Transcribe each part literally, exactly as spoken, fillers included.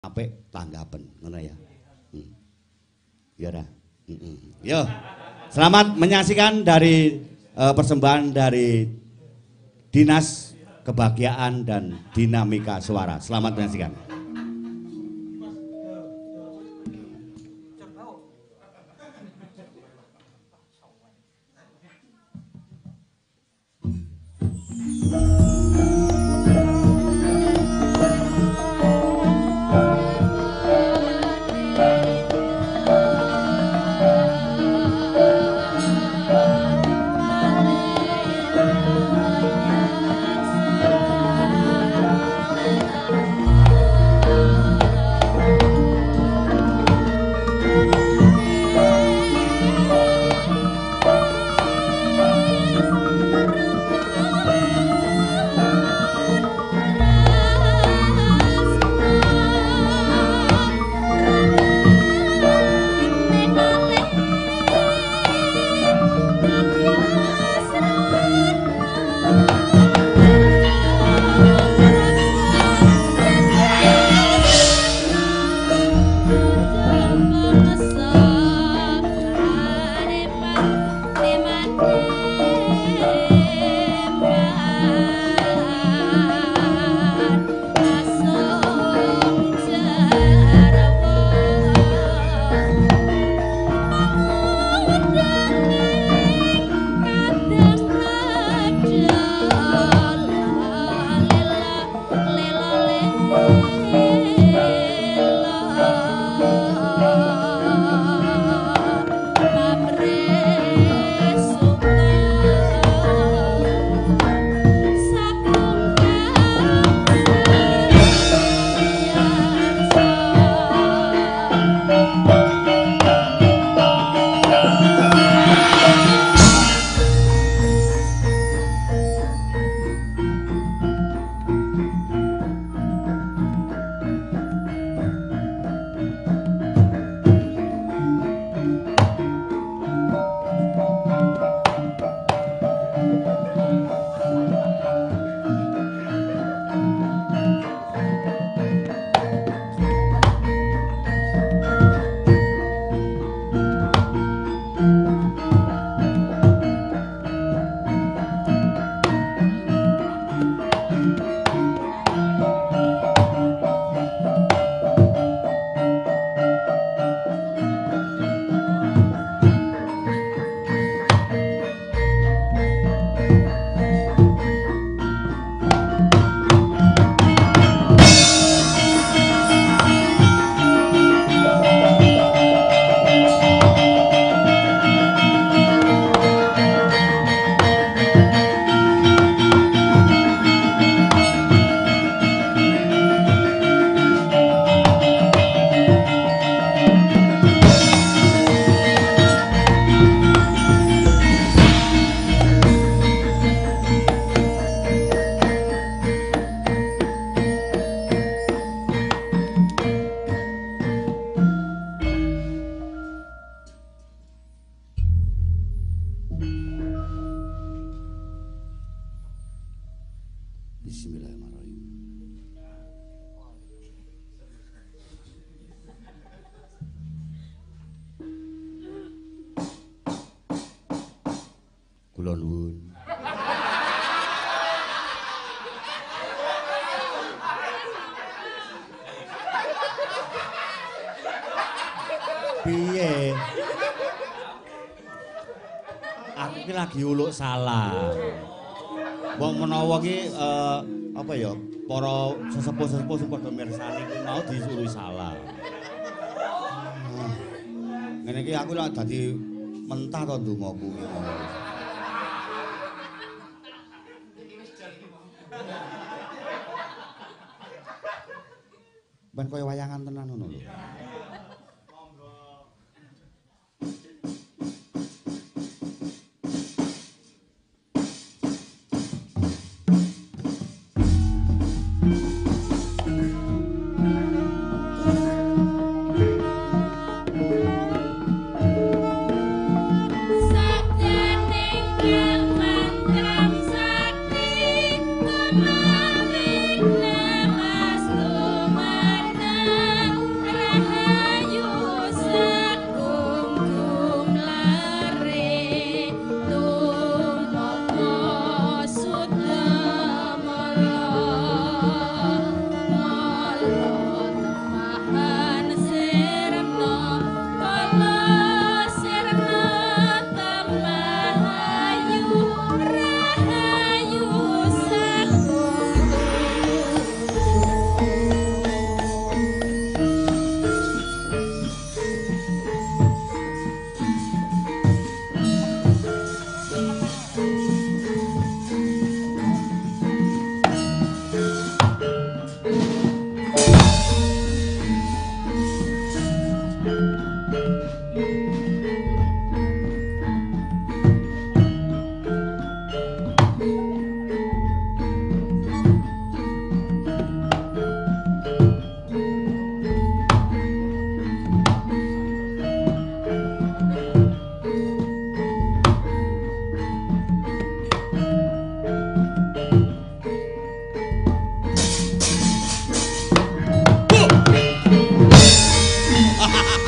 apik tanggapen ngono ya. Hmm. Ya dah. Heeh. Yo. Selamat menyaksikan dari uh, persembahan dari Dinas Kebahagiaan dan Dinamika Suara. Selamat menyaksikan. Bismillahirrahmanirrahim. Kula nuwun. Piye? Aku ki lagi uluk salam. Wong menawa ki uh, apa ya para sesepuh-sesepuh sing padha mirsani ki mau disuruh salah. Ngene iki aku lak dadi mentah to ndongaku ki. Ben kaya wayangan tenan ngono lho. Sakti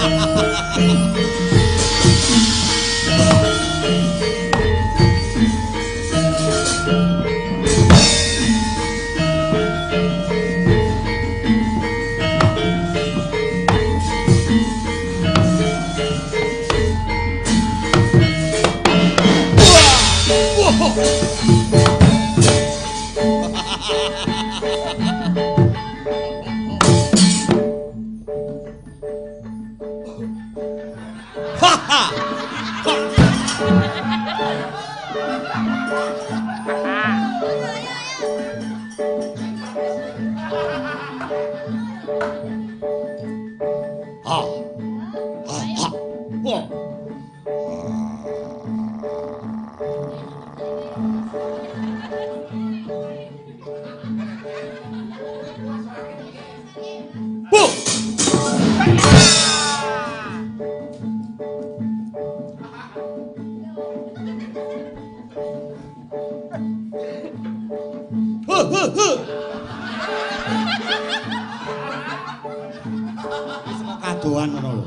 Kadoan ngono lho.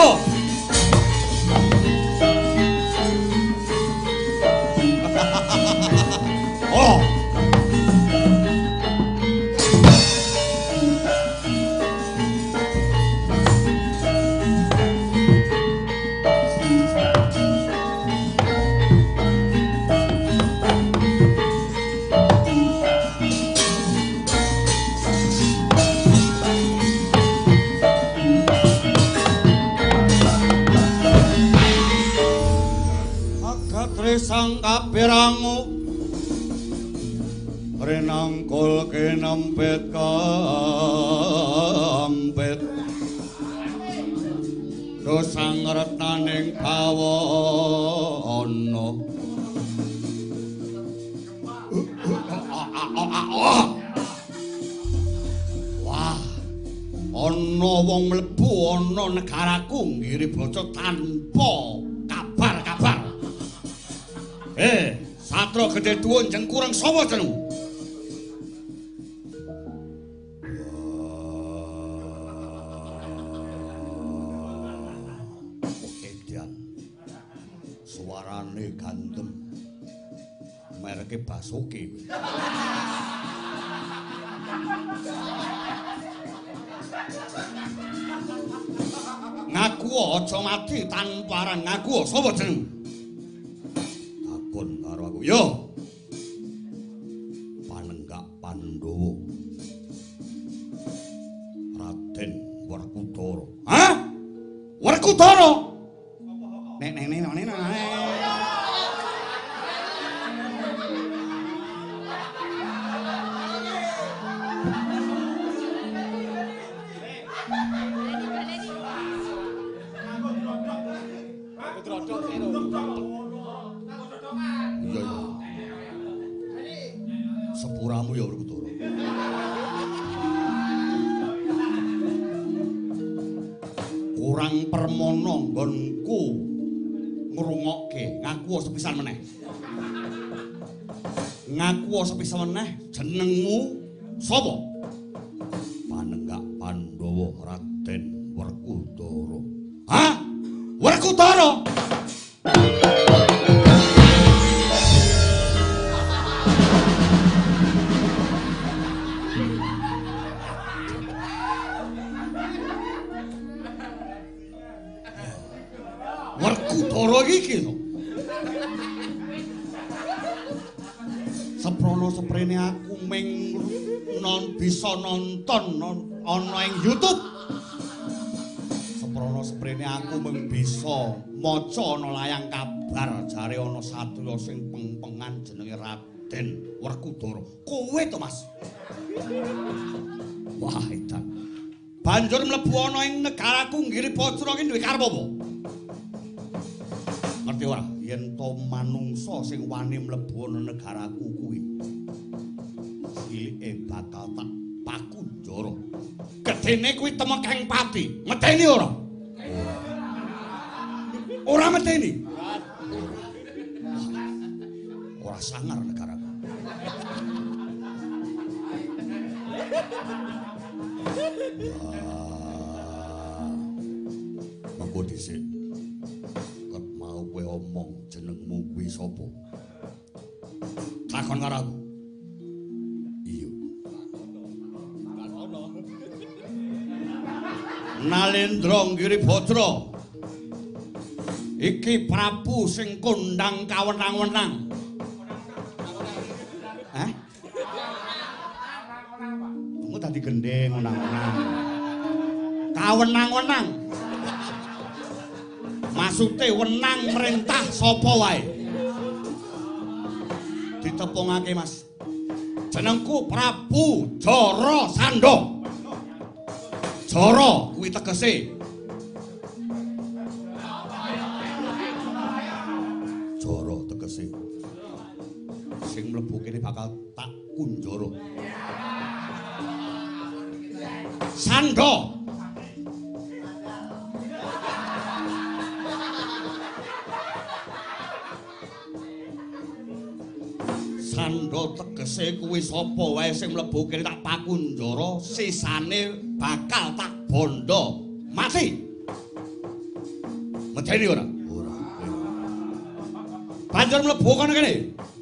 Oh. Sang kapirangu renangkul kinempit kampit dosang retaning bawana wah ana wong mlebu ana negaraku Ngiribaca tanpa kabar-kabar. Eh, Satria Gedhe Duwun Jengkureng sapa jenengmu? Edian. Suarane ganteng. Mereke Basuki. Ngaku aja mati tanpa aran. Ngaku sapa jenengmu? Takon karo aku. Yo. Panenggak Pandhawa. Raden Werkudara. Hah? Werkudara? Nek nek nek nek nek. Iya iya. Sepuramu ya Werkudara. Kurang permono nggonku ngrungokke, ngaku sepisan meneh. Ngaku sepisan meneh jenengmu sapa? Panenggak Pandhawa Raden Werkudara. Hah? Werkudara? Werkudara iki to. Seprono seprene aku ming non bisa nonton ana ing YouTube. Seprono seprene aku mung bisa maca ana layang kabar jare ana satriya sing pengpengan jenenge Raden Werkudara. Kowe to, Mas? Wah, edan. Banjur mlebu ana ing negaraku Ngiribaca iki duwe karep apa? Ngerti ora? Yen to manungsa sing wani mlebu ana negaraku kuwi silike bakal tak pakunjara. Gedene kuwi temekeng pati. Medeni ora? Ora medeni. Ora sangar negaraku. Wah. Monggo dhisik. Ket mau kowe omong jenengmu kuwi sapa? Takon karo aku. Iya. Nalendra Ngiribaca. Iki Prabu sing kondang kawenang-wenang. Hah? Kamu tadi gendeng wenang-wenang. Kawenang-wenang. Maksude wenang merintah sapa wae. Ditepungake, Mas. Jenengku Prabu Jara Sandha. Jara kuwi tegese Jara tegese sing mlebu kene bakal tak kunjara. Sandha. Sandha tegese kuwi sapa wae sing mlebu kene tak pakunjara, sisane bakal tak bondo mati. medeni ora? Ora. Banjur mlebu kono kene.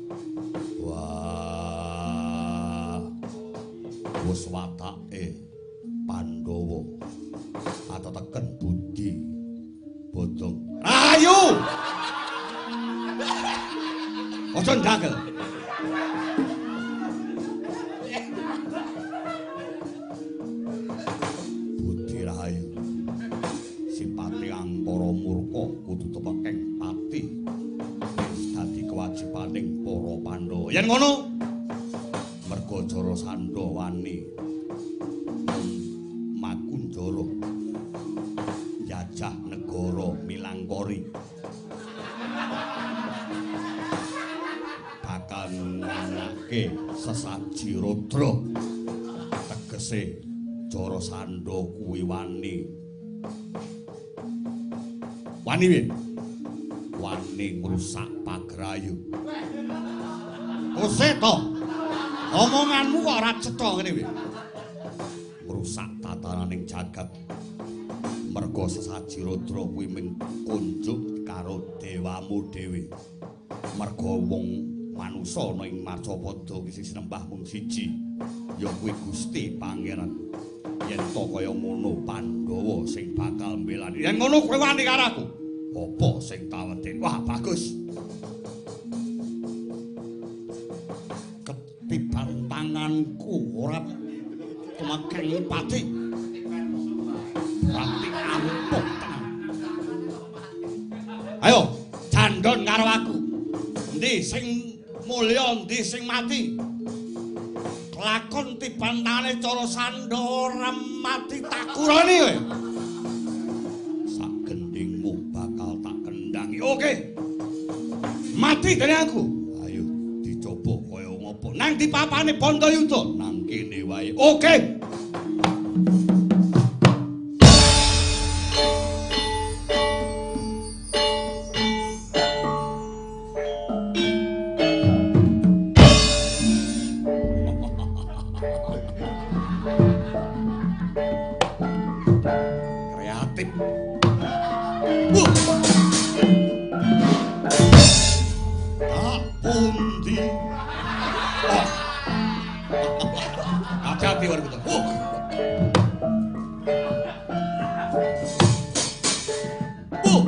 Wah. Wis watake Pandhawa atoteken budi bodong. Ayo. Ojo ndangel. Budi rahayu. Sipate angkara murka kudu tepekeng pati. Wis dadi kewajibaning para Pandhawa. Yen ngono, merga Jarasandha wani Makunjara njajah negara Milangkori. Bakal nganake sesaji Rudra. Tegese Jarasandha kuwi wani. Wani piye? Wani ngrusak Pagrayu. Ose to. Omonganmu kok ora cetha ngene piye? Ngrusak tatananing jagat. Merga sesaji Rudra kuwi mung kunjuk karo dewamu dhewe. Merga wong manusa ana ing Macapada iki sing sinembah mung siji, ya kuwi Gusti Pangeran. Yen to kaya ngono Pandhawa sing bakal mbelani. Yen ngono kowe wani karo aku. Apa sing tawedhi? Wah, bagus. Ketiban tanganku ora tumekeng pati. Pati ampuh tenan. Ayo, jandon karo aku. Endi sing mulya, endi sing mati? Lakon tiban tangane Jarasandha ora mati tak kurani kowe. Sak gendingmu bakal tak kendangi. Oke. Mati dene aku. Ayo dicoba kaya ngopo. Nang dipapane Bantayuda nang kene wae. Oke. Hati-hati war betul. Oh. Oh.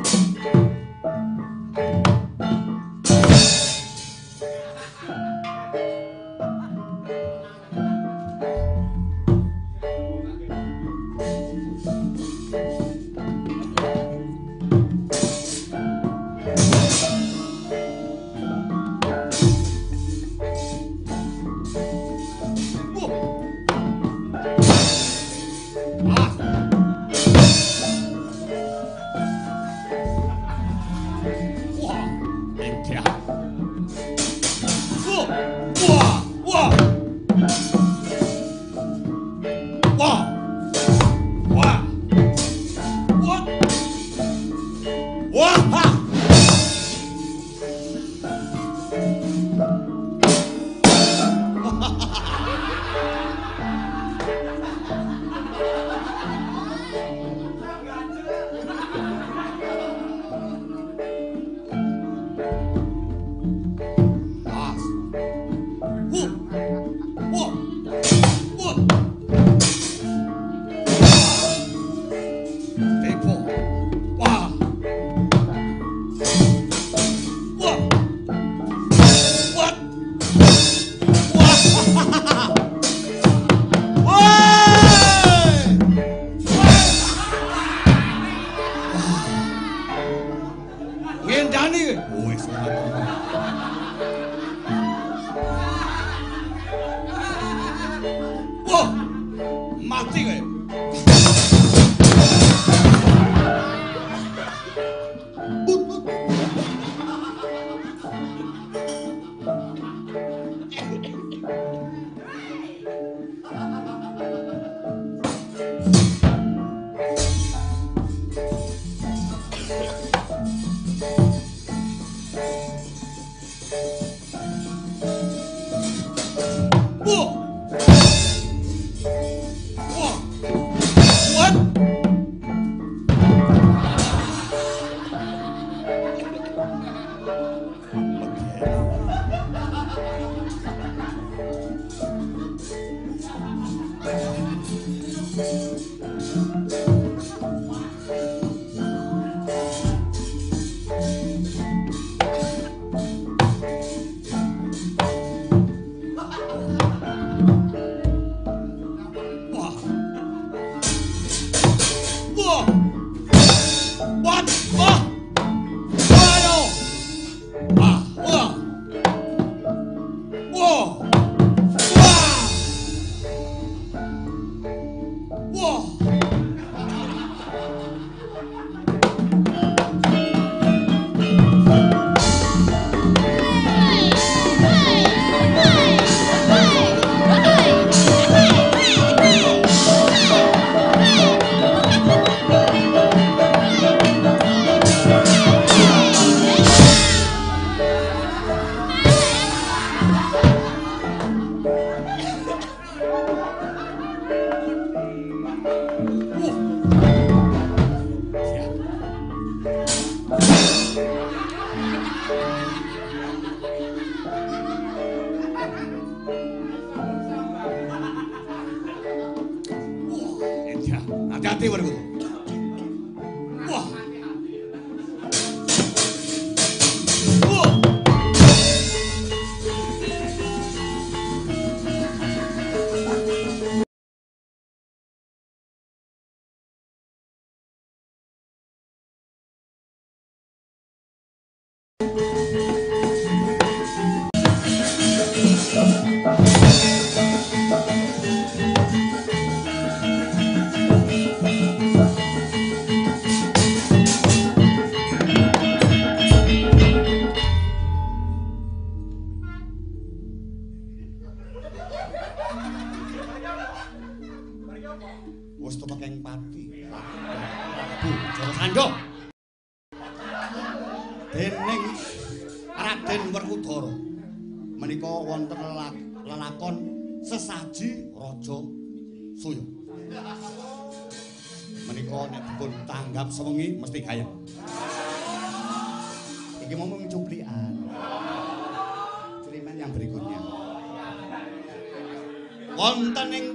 What? Wah! Ayo! Ah, wah! Wah! Wah! Wah! Hati-hati warga. Wah. Wah. Wes tupak ing pati. Bu, Jara Sandha. Dening Raden Werkudara menika wonten lelakon sesaji Raja Suya. Menika nek dipun tanggap sewengi mesti gayeng. Iki ngomong cuplikan. Cerimen yang berikutnya. Wonten ing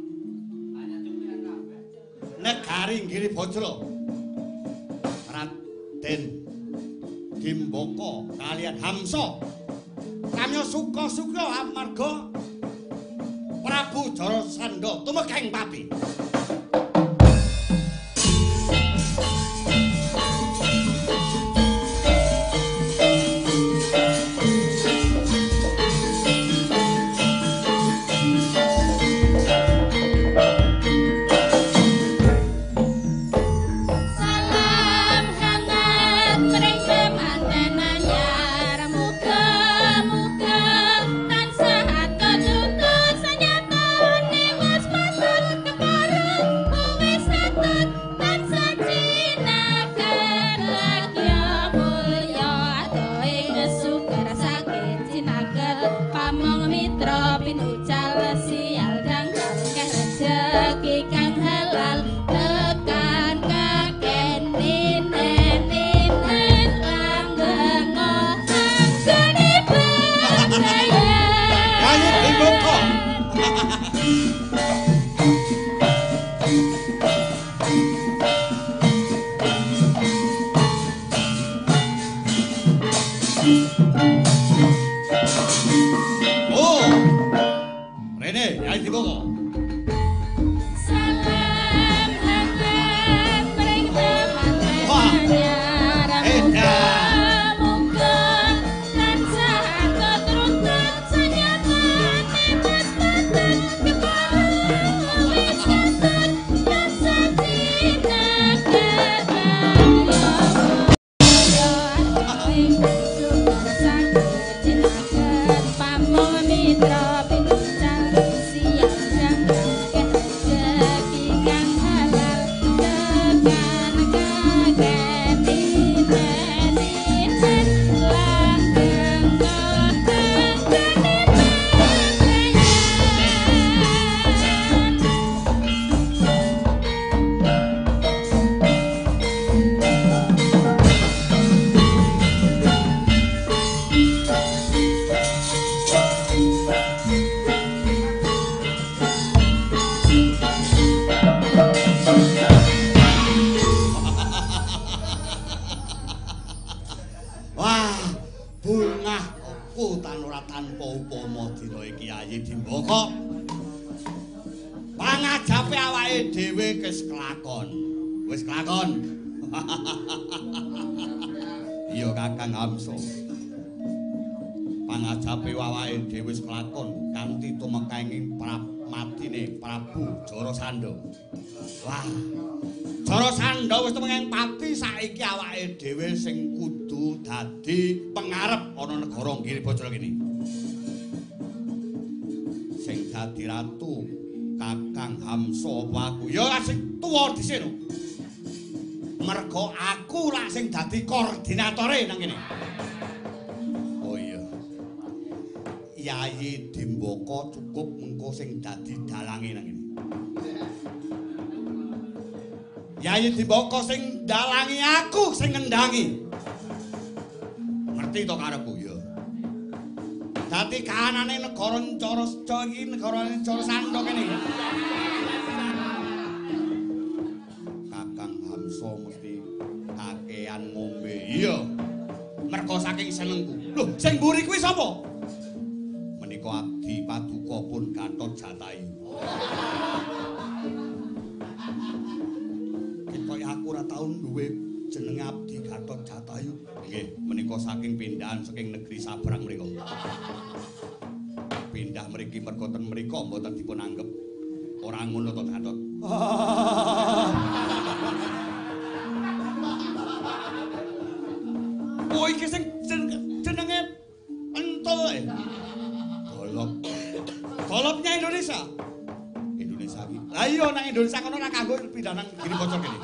negari Giribajra Raden Gimbaka kaliyan Hamsa kanya suka-suka amarga Prabu Jarasandha tumekeng pati. Iya Kakang Hamsa. Pangajape awake dhewe wis kelakon kanthi tumekenging matine Prabu Jarasandha. Wah. Jarasandha wis tumekeng pati saiki awake dhewe sing kudu dadi pengarep ana negara Giribajra kene. Sing dadi ratu Kakang Hamsa apa aku? Ya sing tuwa dhisik. Mergo aku lak sing dadi koordinatore nang kene. Yayi Dimbaka cukup mengko sing dadi dalange nang ngene. Yayi Dimbaka sing dalangi aku sing ngendangi. Ngerti to karepku ya. Dadi kahanane negara Carasca iki negarane Jarasandha kene. Kakang Hamsa mesti kakean ngombe. Iya. Mergo saking senengku. Lho, sing mburi kuwi sapa? Menika Abdi Paduka pun Gatot Jatayu. Ketoke aku ora tau duwe jeneng Abdi Gatot Jatayu. Nggih, menika saking pindahan saking negeri Sabrang mriku. Pindah mriki mergo ten mriku mboten dipun anggep. Ora ngono to Gatot. Oh iki sing jenenge entul e. Golop. Golopnya Indonesia. Indonesia iki. Lah iya nang Indonesia kono ora kanggo pindah nang Giribajra kene.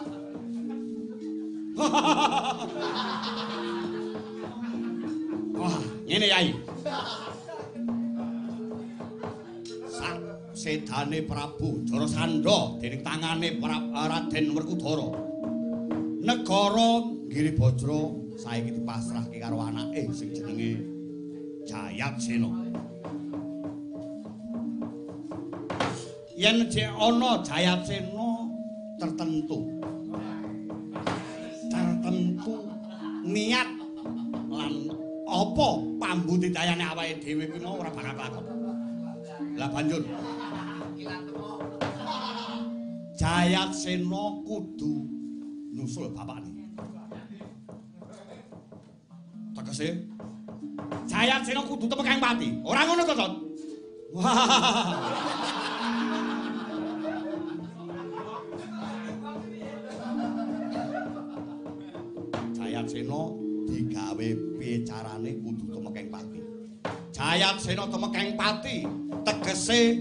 Wah, ngene Yai. Sak sedane Prabu Jarasandha dening tangane Raden Werkudara. Negara Giribajra saiki dipasrahke karo anake sing jenenge Jayatsena. Yen jek ana Jayatsena tertentu tertentu niat lan apa pambudidayane awake dhewe kuwi mau ora bakal lakon. Lah banjur Jayatsena kudu nusul bapakne. Tegese Jayatsena kudu temekang pati. Ora ngono to, Tot? Wah. Jayatsena digawe piye carane kudu temekang pati. Jayatsena temekang pati tegese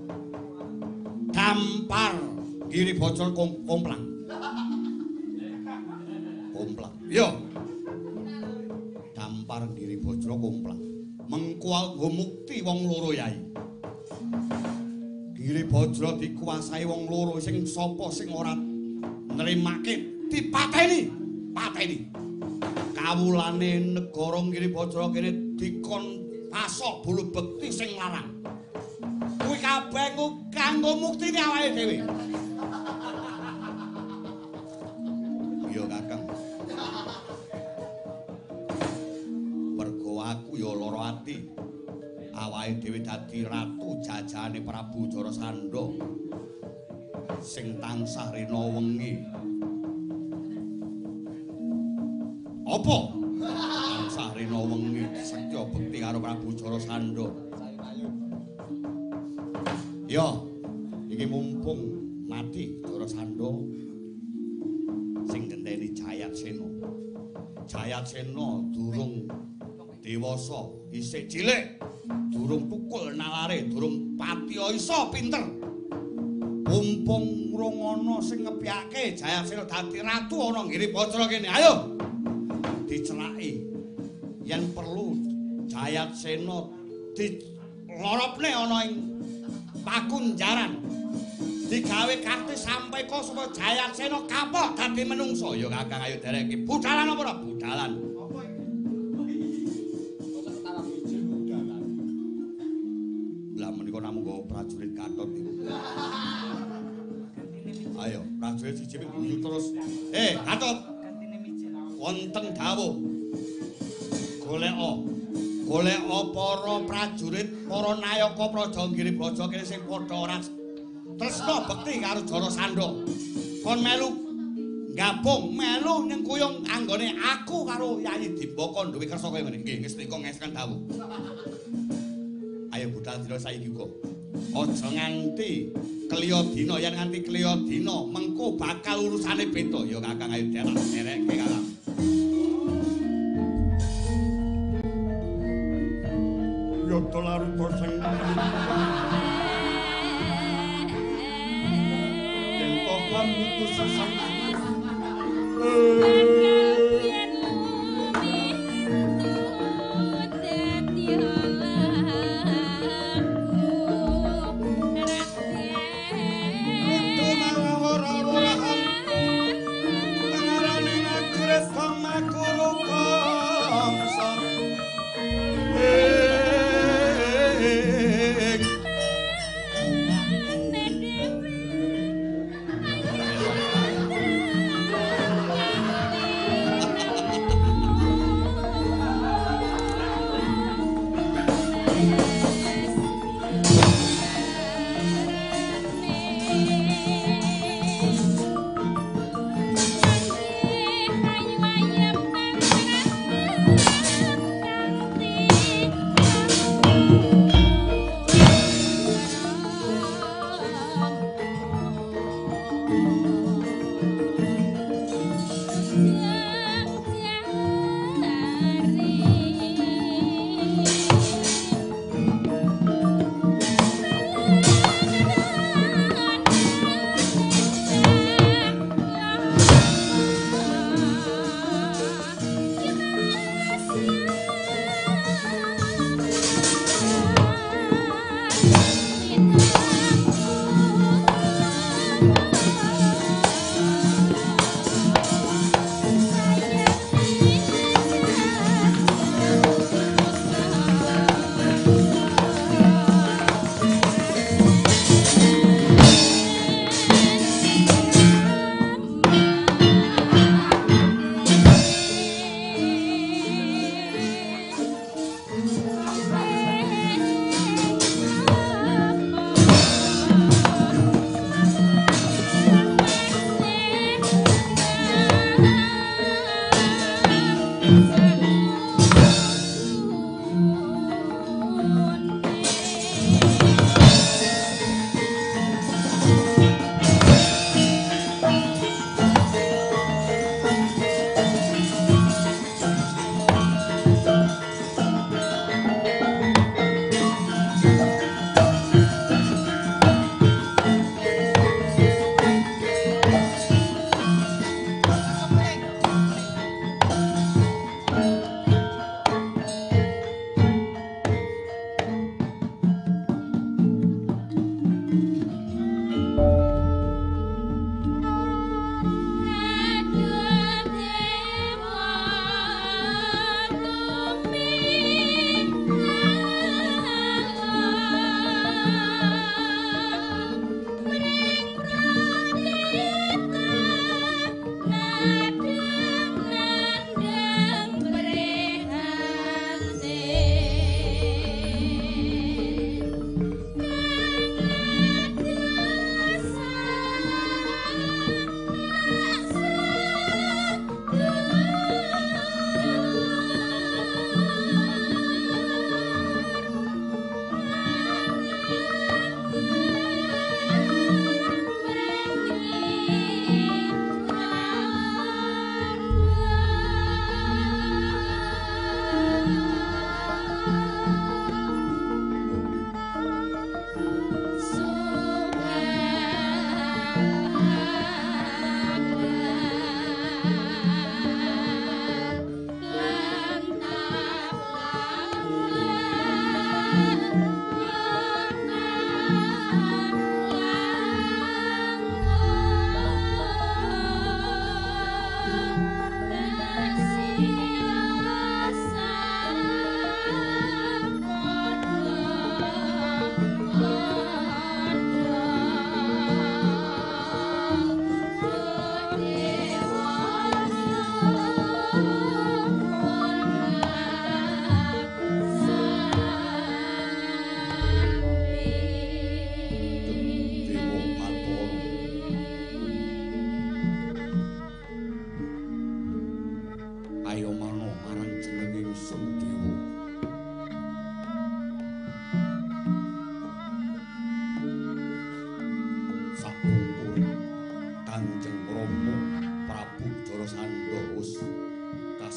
gampar Giribajra komplang. Komplang. Yo. Gampar Giribajra komplang. Mengko nggo mukti wong loro Yai. Giribajra dikuasai wong loro sing sapa sing ora nrimake dipateni, pateni. Kawulane negara Giribajra kene dikon pasok bulu bekti sing larang. Kuwi kabeh kanggo muktine awake dhewe. Iya Kakang. Mergo aku ya lara ati. Awake dhewe dadi ratu jajane Prabu Jarasandha. Sing tansah rena wengi. Apa? Tansah rena wengi setya bekti karo Prabu Jarasandha. Ya, iki mumpung mati Jarasandha sing ngenteni Jayatsena. Jayatsena durung dewasa, isih cilik, durung tukul nalare, durung patiya isa pinter. Mumpung urung ana sing ngepyake Jayatsena dadi ratu ana Giribajra kene. Ayo. Dicelaki. Yen perlu Jayatsena diloropne ana ing pakunjaran. Digawe karti sampai kok supaya Jayatsena kapok dadi menungso. Ya Kakang ayo dereki. Budalan apa ora? Budalan. Lah menika namung nggawa prajurit Gatot niku. Ayo, prajurit siji guyu terus. Eh, Gatot. Wonten dawuh. Goleka. Goleka para prajurit, para nayaka Praja Giribajra kene sing padha ora tresna bekti karo Jarasandha. Kon melu gabung melu nyengkuyung anggone aku karo Yayi Dimbaka duwe kersa kaya ngene. Nggih, ngestika ngeskan dawuh. Ayo budal dina saiki uga. Aja nganti kliya dina, yen nganti kliya dina mengko bakal urusane beda. Ya Kakang ayo derek dereke Kakang. Ya dolaru boseng. Den kok mutus sesang.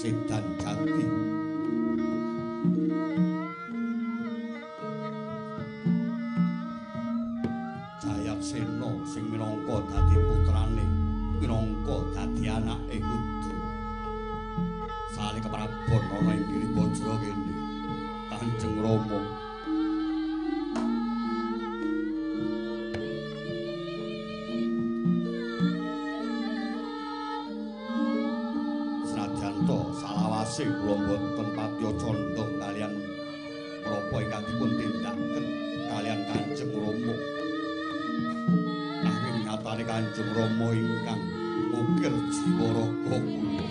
Sedan Jati. Jayatsena sing minangka dadi putrane, minangka dadi anake kudu. Sale keprabon ana ing Giri Bajra kene. Kanjeng Rama. Salawase kula boten patya condong kalian menapa ingkang dipun tindakaken kalian Kanjeng Rama. Nanging nyatane Kanjeng Rama ingkang ngukir jiwa raga kula.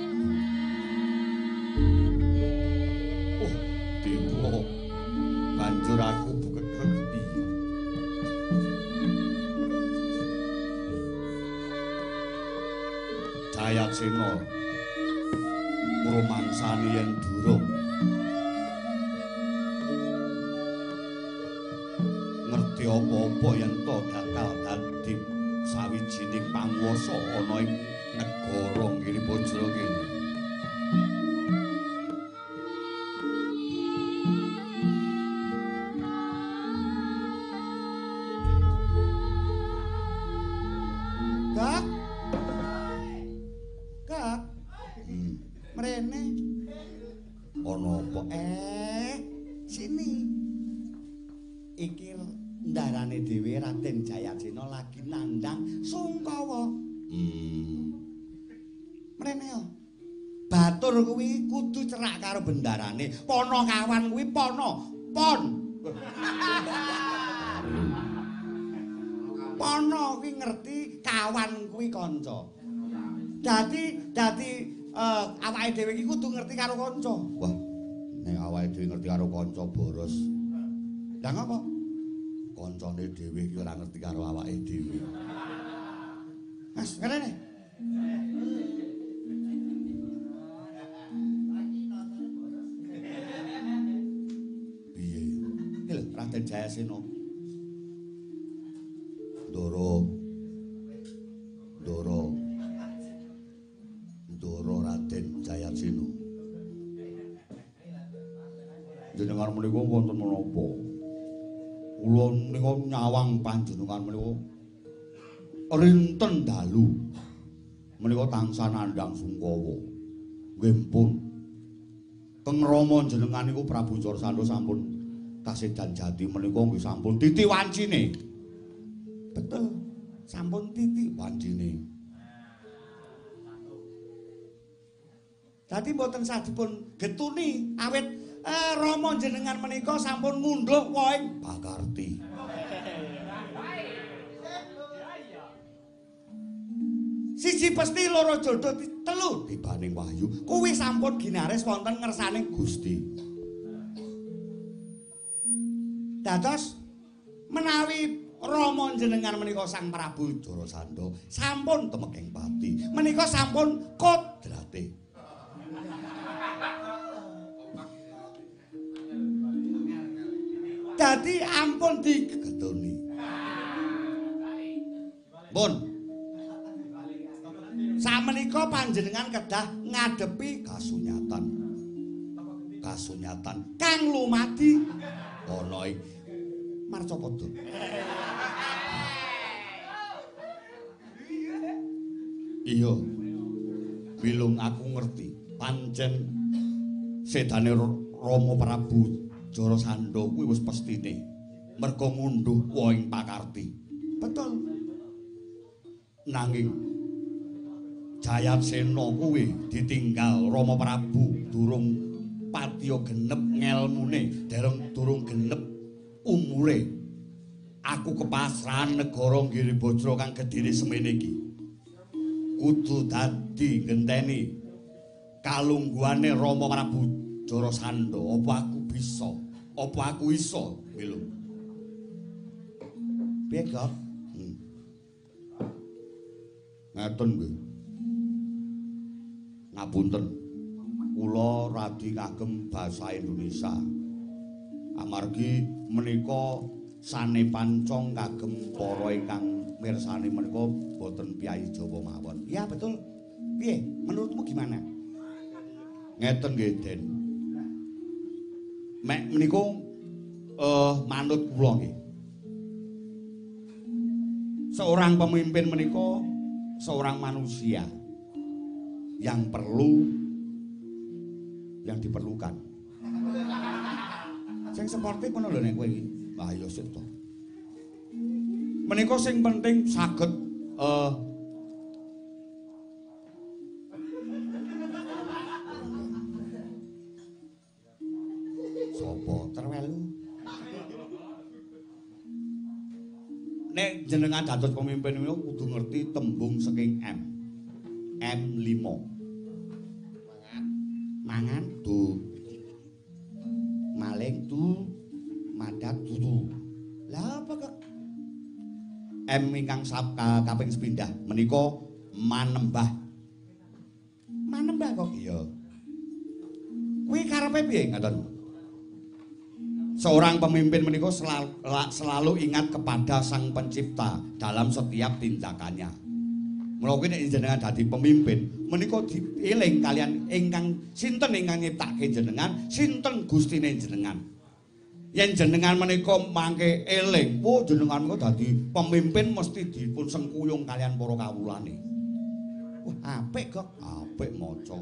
Oh, dewa. Banjur aku bukek-bukek. Jayatsena rumangsani yen durung ngerti apa-apa yen to bakal dadi sawijining panguwasa ana ing negara Giri Bajra kene. Kak Kak mrene ana apa eh sini iki ndarane dhewe Raden Jayatsena lagi nandhang Sungkawa. Hmm. Mrene yo. Batur kuwi kudu cerak karo bendarane. Pana kawan kuwi pana pon. Pana kuwi ngerti kawan kuwi kanca. Dadi dadi Uh, awake dhewe iki kudu ngerti karo kanca. Wah, nek awake dhewe ngerti karo kanca boros. Lah ngapa? Kancane dhewe iki ora ngerti karo awake dhewe. Mas, ngene. Piye? Lho, Raden Jayatsena. Ndara. Ndara. Ndara Raden Jayatsena. Jenengan menika wonten menapa? Kula menika nyawang panjenengan menika rinten dalu. Menika tansah nandhang Sungkawa. Nggih pun. Keng Rama jenengan niku Prabu Jarasandha sampun Kasedan Jati menika nggih sampun titi wancine. Betul. Sampun titi wancine. Dadi mboten sadipun getuni awit eh, Rama jenengan menika sampun ngundhuh woing Bakarti. Siji pesti loro jodho telu dibaning Wahyu kuwi sampun ginaris wonten ngersaning Gusti. Dados menawi Rama jenengan menika Sang Prabu Jarasandha sampun temeking pati menika sampun kodrate. Dadi ampun digetuni. Pun. Samenika panjenengan kedah ngadepi kasunyatan. Kasunyatan kang lumadi ana ing Marcapada. Iya. Bilung aku ngerti. Pancen sedane Rama Prabu Jarasandha kuwi wis pestine merga ngundhuh woing Pakarti. Betul. Nanging Jayatsena kuwi ditinggal Rama Prabu durung patiya genep ngelmune, dereng durung genep umure. Aku kepasrahan negara Giri Bajra kang gedhene semene iki. Kudu dadi ngenteni kalungguhane Rama Prabu Jarasandha. Apa aku bisa? Apa aku iso? Lho. Piye, Kak? Hmm. Ngaten nggih. Ngapunten. Kula radi ngagem basa Indonesia. Amargi menika sanepancong kagem para ingkang mirsani menika boten piyai Jawa mawon. Iya, betul. Piye? Menurutmu gimana? Ngeten nggih, Den. Mek meniku eh manut kula nggih. Seorang pemimpin menika seorang manusia yang perlu yang diperlukan. Sing sportif ngono lho nek kowe iki. Lah ya sik to. Menika sing penting saged eh sapa terwelu. Nek jenengan dados pemimpin niku kudu ngerti tembung saking M. M lima. Mangan. Mangan du. Maling du. Madat dudu. Lah apa kok M ingkang kaping sepindah menika manembah. Manembah kok iya. Kuwi karepe piye ngoten? Seorang pemimpin menika selalu, selalu ingat kepada Sang Pencipta dalam setiap tindakannya. Mula kuwi nek jenengan dadi pemimpin, menika dieling kalian ingkang sinten ingkang nyiptake jenengan, sinten gustine jenengan. Yen jenengan menika mangke eling, po jenengan menika dadi pemimpin mesti dipun sengkuyung kalian para kawulane. Wah, apik kok, apik maca.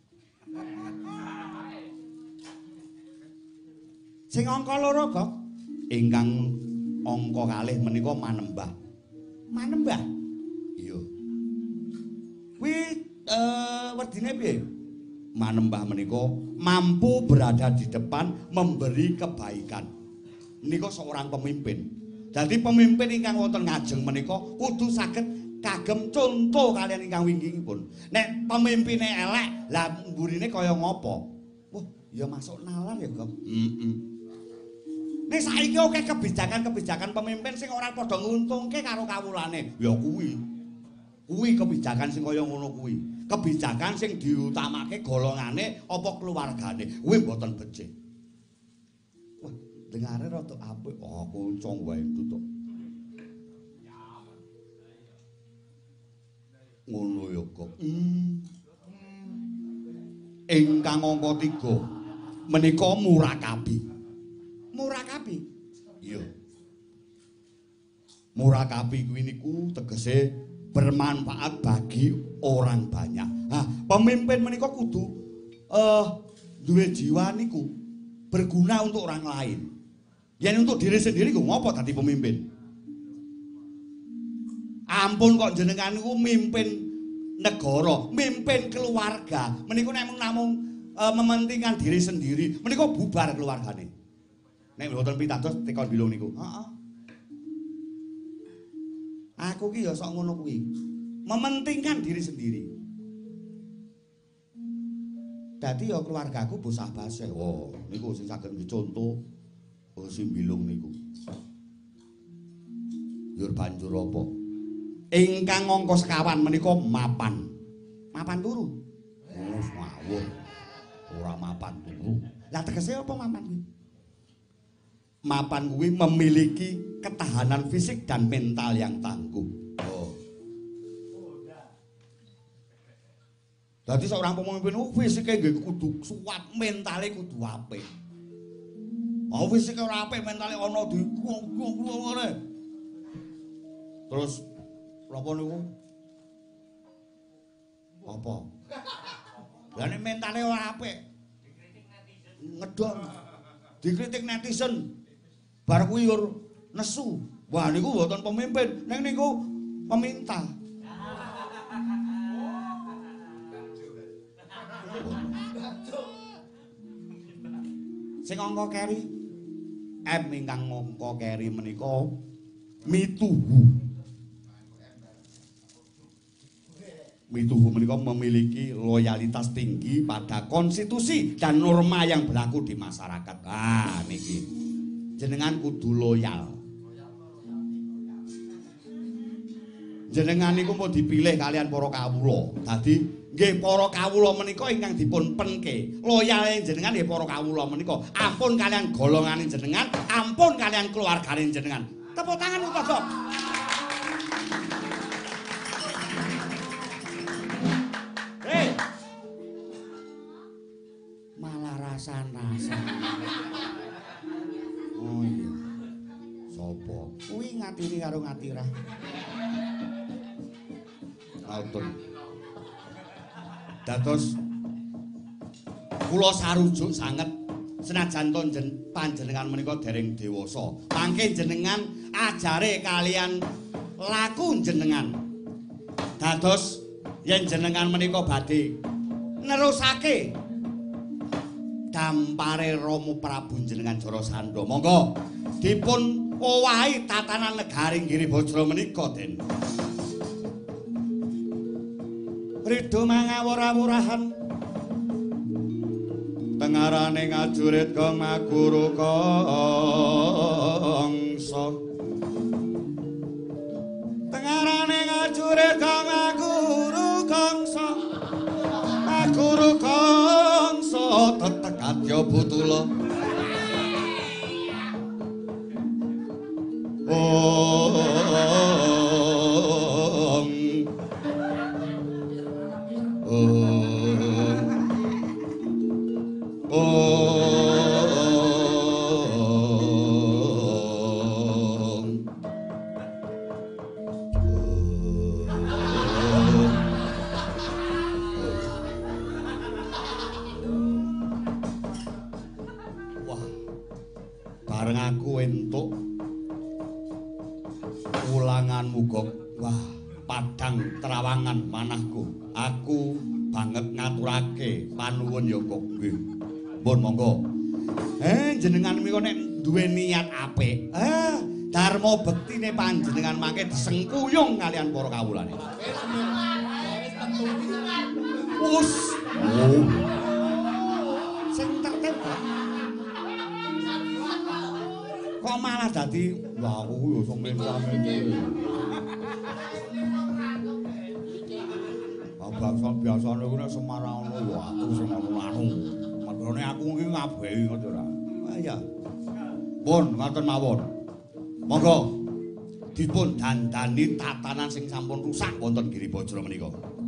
Sing angka loro kok ingkang angka kalih menika manembah. Manembah. Iya. Kuwi eh wedine piye? Manembah menika mampu berada di depan memberi kebaikan. Menika seorang pemimpin. Jadi pemimpin ingkang wonten ngajeng menika kudu saged kagem contoh kalian ingkang wingkingipun. Nek pemimpine elek, lah mburine kaya ngopo? Wah, ya masuk nalar ya, Kok. Heeh. Nek saiki oke kebijakan-kebijakan pemimpin sing ora padha nguntungke karo kawulane. Ya kuwi. Kuwi kebijakan sing kaya ngono kuwi. Kebijakan sing diutamake golongane apa keluargane. Kuwi mboten becik. Wah, dengare rada apik. Oh, kuncung wae tutuk. Ngono ya kok. Hmm. Ingkang angka tiga menika murakabi. Murakabi. Iya. Murakabi kuwi niku tegese bermanfaat bagi orang banyak. Nah, pemimpin menika kudu eh duwe jiwa niku berguna untuk orang lain. Yen untuk diri sendiri kok ngopo dadi pemimpin? Ampun kok jenengan niku mimpin negara, mimpin keluarga. Menika nek namung uh, mementingkan diri sendiri, menika bubar keluargane. Nek mboten pitados tekan bilung niku. Heeh. Aku ki ya sok ngono kuwi. Mementingkan diri sendiri. Dadi ya keluargaku bosah base. Oh, niku sing saged dicontoh oh sing bilung niku. Yur banjur apa? Ingkang angka sekawan menika mapan. Mapan turu. Oh, ngawur. Ora mapan turu. Lah tegese apa mapan kuwi? Mapan kuwi memiliki ketahanan fisik dan mental yang tangguh. Oh. Dadi seorang pemimpin ku fisike nggih kudu kuat, mentale kudu apik. Oh fisike ora apik, mentale ana di ngene. Terus napa niku? Apa? Lah nek mentale ora apik, dikritik netizen. Ngedon. Dikritik netizen. Bar kuwi yo nesu. Wah niku mboten pemimpin, ning niku peminta. Sing angka keri M ingkang angka keri menika mituhu. Mituhu menika memiliki loyalitas tinggi pada konstitusi dan norma yang berlaku di masyarakat. Ah niki. Jenengan kudu loyal. Jenengan niku mau dipilih kalian para kawula. Dadi nggih para kawula menika ingkang dipun penke. Loyal jenengan nggih para kawula menika. Ampun kalian golongane jenengan, ampun kalian keluargane jenengan. Tepuk tangan untuk kok. Hei. rasan-rasan. Oh iya. Sopo? Kuwi ngatiri karo ngatirah. Autun. Dados kula sarujuk sanget senajan to panjenengan menika dereng dewasa. Mangke jenengan ajare kalian laku jenengan. Dados yen jenengan menika badhe nerusake dampare Rama Prabu jenengan Jarasandha. Monggo dipun owahi tatanan negari Giribajra menika, Den. Ridho mangawur-awurahan tengarane ngajurit gong maguru kongso. Tengarane ngajurit gong maguru kongso. Maguru kongso tetek adya butula. Om Om Om Wah, bareng aku entuk ulanganmu kok. Wah, padang trawangan manahku. Aku banget ngaturake panuwun ya kok. Nggih. Pun monggo. Eh jenengan menika nek duwe niat apik, eh dharma bektine panjenengan mangke disengkuyung kalian para kawulane. Us. Oh. Sing tertib. Kok malah dadi lha aku yo sing meneh. Bangsa biasane ku nek Semarang ngono lho aku sing anu. Magrone aku iki ngabehi ngono ora. Ah iya. Pun ngoten mawon. Monggo dipun dandani tatanan sing sampun rusak wonten Giribajra menika.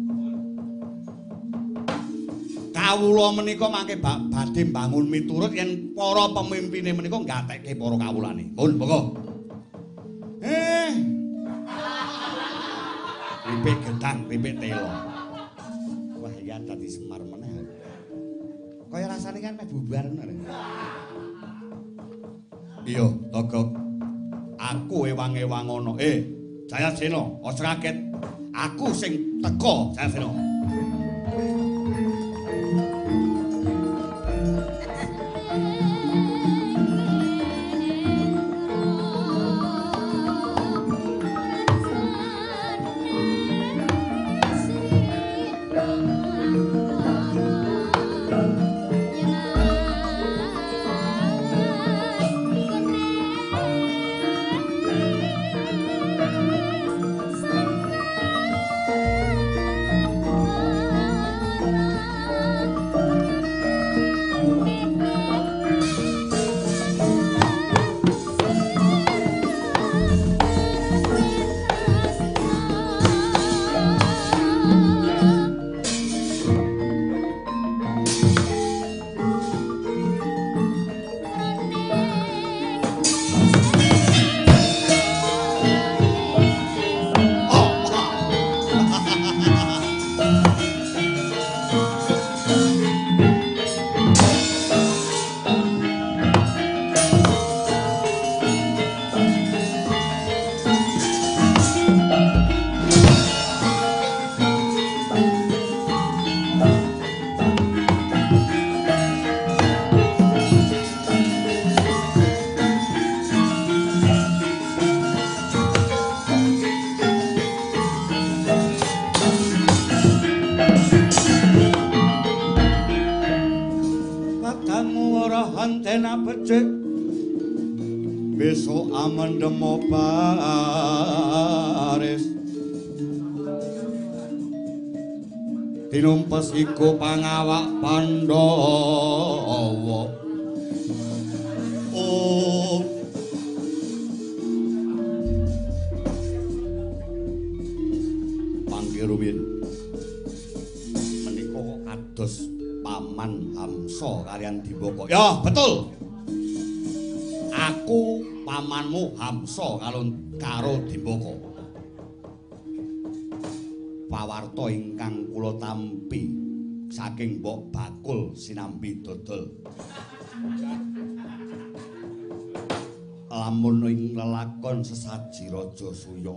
Kawula menika mangke badhe mbangun miturut yen para pemimpine menika nggatekke para kawulane. Pun monggo. Eh. Pipik gedang, pipik telo. Wah iya dadi Semar meneh. Kaya rasane kan meh bubar ngono. Iya, Togok. Aku ewang-ewang ngono. Eh, Jayasena, aja kaget. Aku sing teka, Jayasena. Besok amendemo baris tinumpes iku pangawak Pandhawa. Oh panggih rumiyin menika kados Paman Hamsa kalian Dimbaka. Ya, betul. Aku pamanmu Hamsa kalon karo Dimbaka. Pawarta ingkang kula tampi saking Mbok Bakul sinambi dodol. Lamun ing lelakon sesaji Raja Suya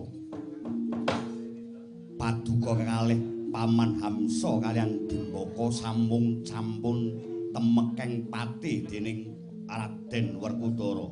paduka kalih Paman Hamsa kaliyan Dimbaka sampun sampun temekeng pati dening Raden Werkudara.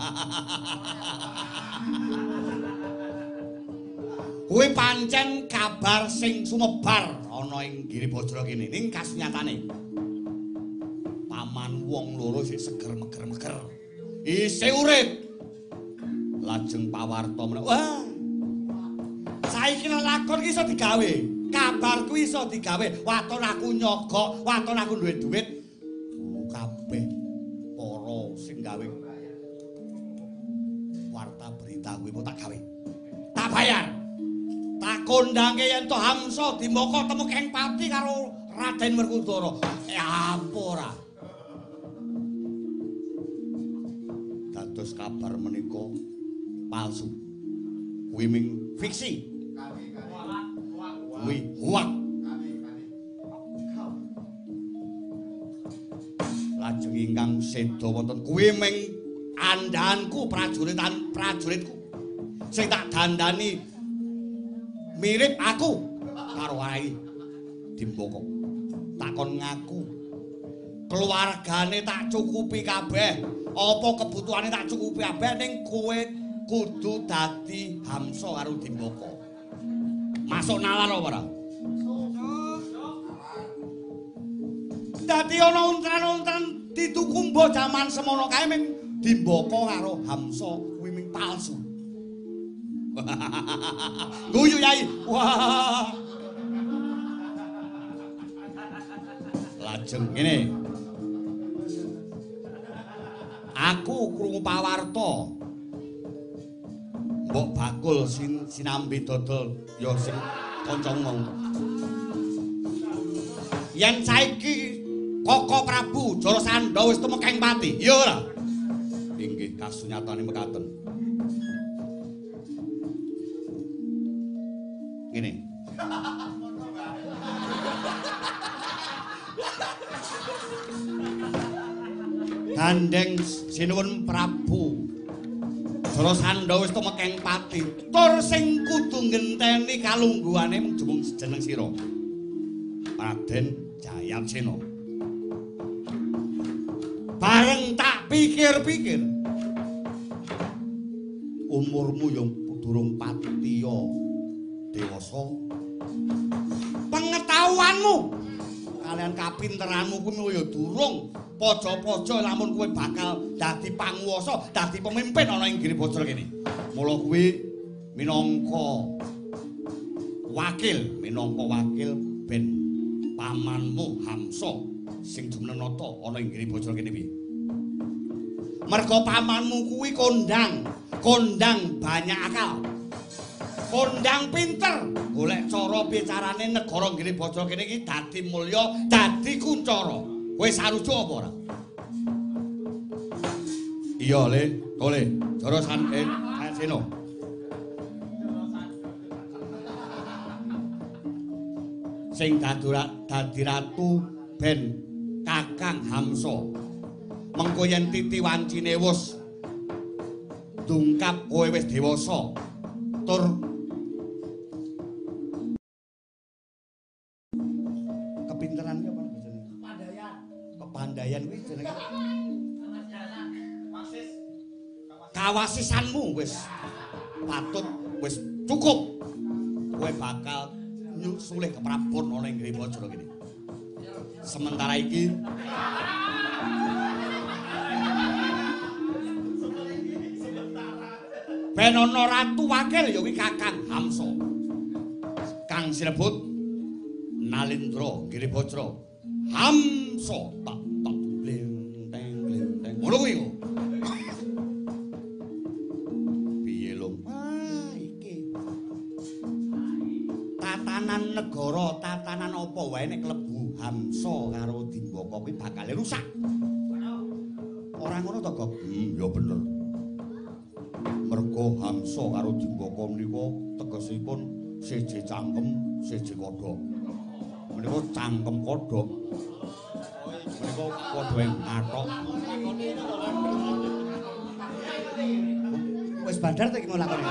Kuwi pancen kabar sing sumebar ana ing Giribajra kene ning kasunyatane. Paman wong loro sik seger meger-meger. Isih urip. Lajeng pawarta menawa, wah. Saiki lakon iki iso digawe. Kabar kuwi iso digawe. Waton aku nyogok, waton aku duwe duit. Kabeh para sing gawe warta berita kuwi tak gawe. Tak bayar. Tak kondhange yen to Hamsa Dimbaka temekeng pati karo Raden Werkudara. Eh ampura. Dados kabar menika palsu. Kuwi ming fiksi. Kuwi hoak. Lajeng ingkang seda wonten kuwi ming andhanku prajuritan prajuritku. Sing tak dandani mirip aku karo Rai Dimbaka. Takon ngaku keluargane tak cukupi kabeh, apa kebutuhane tak cukupi kabeh ning kowe kudu dadi Hamsa karo Dimbaka. Masuk nalar apa ora? Dadi ana untran-untran ditukumba jaman semono kae ming Dimbaka karo Hamsa kuwi ming palsu. Guyu Yai. Wah. Lajeng ngene. Aku krungu pawarta. Mbok Bakul sin, sinambi dodol ya sing kancamu mau. Yen saiki Koko Prabu Jarasandha wis temekeng pati, ya ora? Inggih kasunyatane mekaten. Ngene. Gandeng sinuwun Prabu Jarasandha wis temekeng pati. Tur sing kudu ngenteni kalungguhane mung jemung jeneng sira. Raden Jayatsena. Bareng tak pikir-pikir. Umurmu yang durung patiya dewasa. Pengetahuanmu kalian kapinteranmu kuwi ya durung pojo-pojo lamun kowe bakal dadi panguwasa, dadi pemimpin ana ing Giribajra kene. Mula kuwi minangka wakil, minangka wakil ben pamanmu Hamsa sing jumenenata ana ing Giribajra kene piye. Merga pamanmu kuwi kondang, kondang banyak akal. Kondang pinter, golek cara piye carane negara Giribajra kene iki dadi mulya, dadi kuncara. Kowe sarujuk apa ora? Iya, Le. Tole, Jarasandha. Sing dadi ratu ben Kakang Hamsa. Mengko yen titi wancine wus dungkap kowe wis dewasa. Tur kepinteran ki apa jenenge? Kepandayan. Kepandayan kuwi jenenge kawasisanmu wis patut wis cukup. Kowe bakal nyusulih keprabon ana ing Giribajra kene. Sementara iki ben ana ratu wakil ya kuwi Kakang Hamsa. Kang sinebut Nalindra Giribajra. Hamsa tak tak blenteng blenteng. Ngono kuwi kok. Piye lho? Ah iki. Tatanan negara, tatanan apa wae nek klebu Hamsa karo Dimbaka kuwi bakal rusak. Ora ngono to, Gok? Hmm, ya bener. Mergo Hamsa karo Dimbaka menika tegesipun siji cangkem, siji kodhok. Menika cangkem kodhok. Menika padha ing ngathok. Wis badar to iki mau lakoni.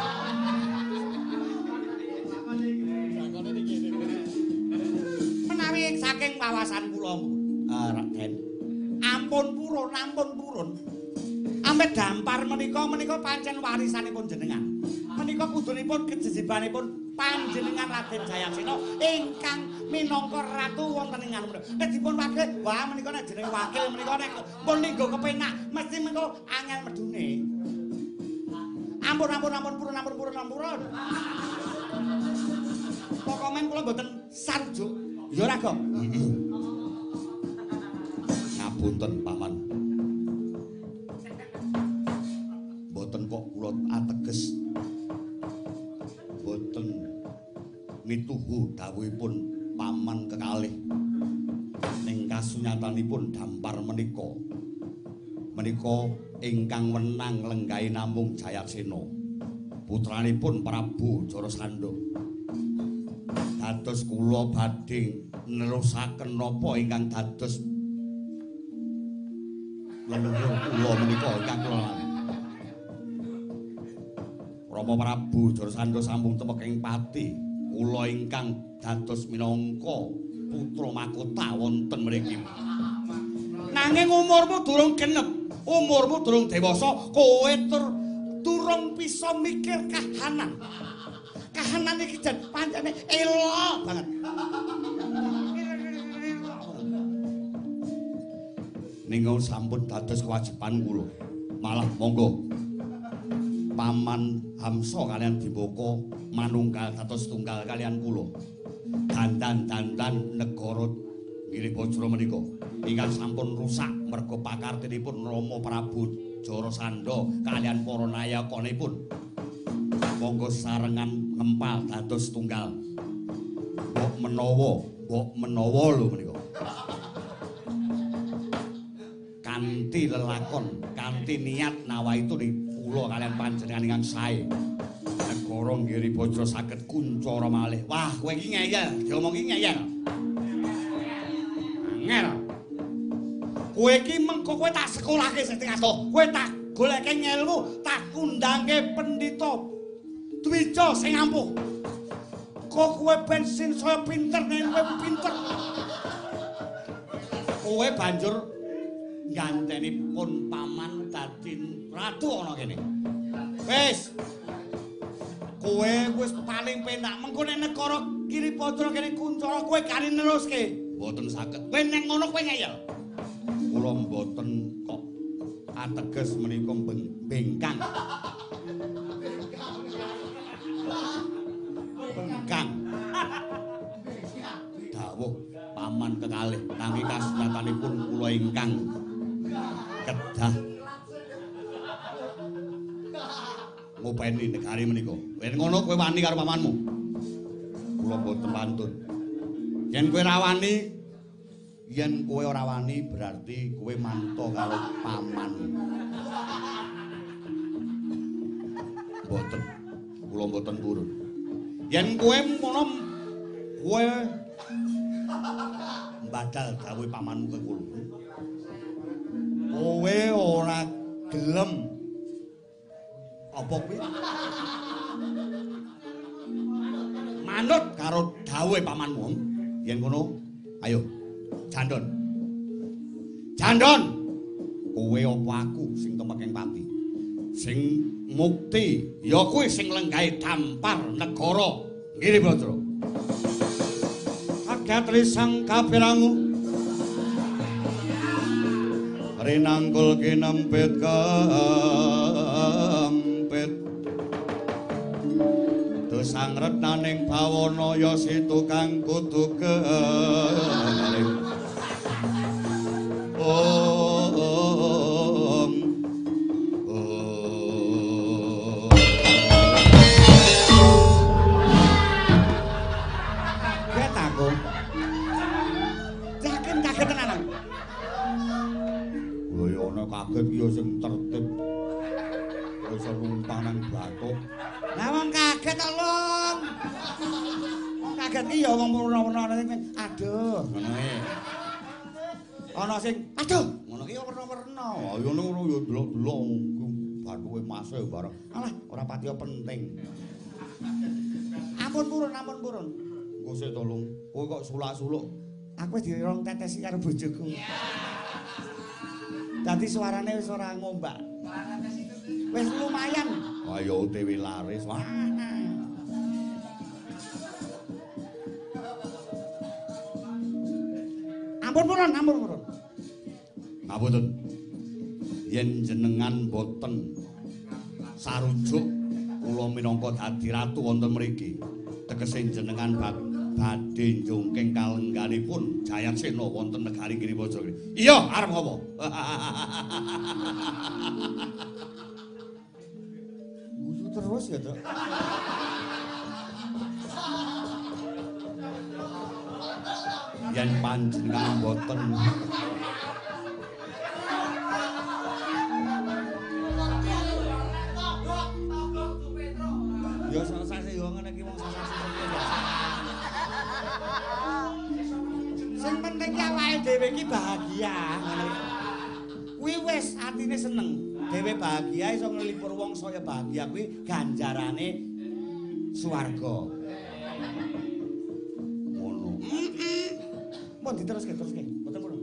Menawi saking wawasan kula, uh, Raden. Ampun purun, ampun purun. Ambet dampar menika menika pancen warisanipun jenengan. Menika kudunipun kejejibanipun panjenengan Raden Jayasena ingkang minangka ratu wonten ing anu. Nek dipun wakil, wah menika nek jeneng wakil menika nek pun linggo kepenak mesti menika angel medune. Ampun ampun ampun purun ampun purun ampun purun. Pokomen kula mboten sarjuk. Ya ora, Gok. Ngapunten, Paman. Mboten kok kula ateges. Mboten mituhu dawuhipun Paman kekalih. Ning kasunyatanipun dampar menika. Menika ingkang wenang lenggahi namung Jayasena. Putranipun Prabu Jarasandha. Dados kula badhe nerusaken napa ingkang dados leluhur kula menika ingkang kula Rama Prabu Jarasandha sampun tepek ing pati kula ingkang dados minangka putra mahkota wonten mriki. Nanging umurmu durung genep, umurmu durung dewasa, kowe tur durung bisa mikir kahanan. Kahanan iki jan pancene elok banget. Ninggal sampun dados kewajiban kula. Malah monggo Paman Hamsa kalian Dimbaka manunggal dados tunggal kalian kula. Dandan-dandan negara Giribajra menika ingkang sampun rusak merga pakartinipun Rama Prabu Jarasandha kalian para nayakanipun. Monggo sarengan ngempal dados tunggal. Mbok menawa, mbok menawa lho menika. Kanthi lelakon, kanthi niat nawaitun kula kalian panjenengan ingkang sae. Negara Giribajra saged kuncara malih. Wah, kowe iki ngeyel, diomong iki ngeyel. Ngel. Kowe iki mengko kowe tak sekolahke setengah to. Kowe tak goleke ngelmu, tak kundangke pendhita Dwija sing ampuh. Kok kowe bensin saya pinter nek kowe pinter. Kowe banjur ganteni pun paman dadi ratu ana kene. Wis. Kowe wis paling penak mengko nek negara Giribajra kene kuncara kowe kari neruske. Mboten saged. Kowe nek ngono kowe ngeyel. Kula mboten kok ateges menika bengkang. Bengkang. Dawuh paman kekalih nanging kasunyatanipun kula ingkang kedah ngopeni negari menika. Yen ngono kowe wani karo pamanmu. Kula mboten pantun. Yen kowe ra wani, yen kowe ora wani berarti kowe manto karo paman. Mboten. Kula mboten purun. Yen kowe ngono kowe badal dawuh pamanmu ke kula. Kowe ora gelem apa kuwi? Manut karo dawuhe pamanmu. Yen ngono, ayo jandon. Jandon. Kowe apa aku sing temekeng pati? Sing mukti ya kuwi sing lenggahe dampar negara Giribajra. Agatri sang kapirangu rinangkul kinempit kampit dosang retnaning bawana ya situkang kudu keling om om ket aku kaget ya sing tertib. Wis numpang nang bathuk. Lah wong kaget to, Lung. Wong kaget iki ya wong werna-werna sing aduh ngono ae. Ana sing aduh ngono iki werna-werna. Ya ngono ya delok-delok bathuke mase bareng. Alah ora pati penting. Ampun purun, ampun purun. Engko sik to, Lung. Kowe kok sulak-suluk. Aku wis dirong tetesi karo bojoku. Dadi suarane wis ora ngombak. Wis lumayan. Wah ya O T W laris. Wah. Ampun purun, ampun purun. Ngapunten. Yen jenengan boten sarujuk kula minangka dadi ratu wonten mriki. Tegese jenengan badhe njungking kalengganipun Jayatsena wonten negari Giribajra. Iya, arep ngopo? Guyu terus ya, Dok. Yen panjenengan boten ya sasase yo ngene iki wong sasase. Sing penting ki awake dhewe iki bahagia ngene. Kuwi wis atine seneng. Dhewe bahagia iso nglipur wong saya bahagia kuwi ganjarane swarga. Ngono. Mau diteruske teruske. Mboten purun.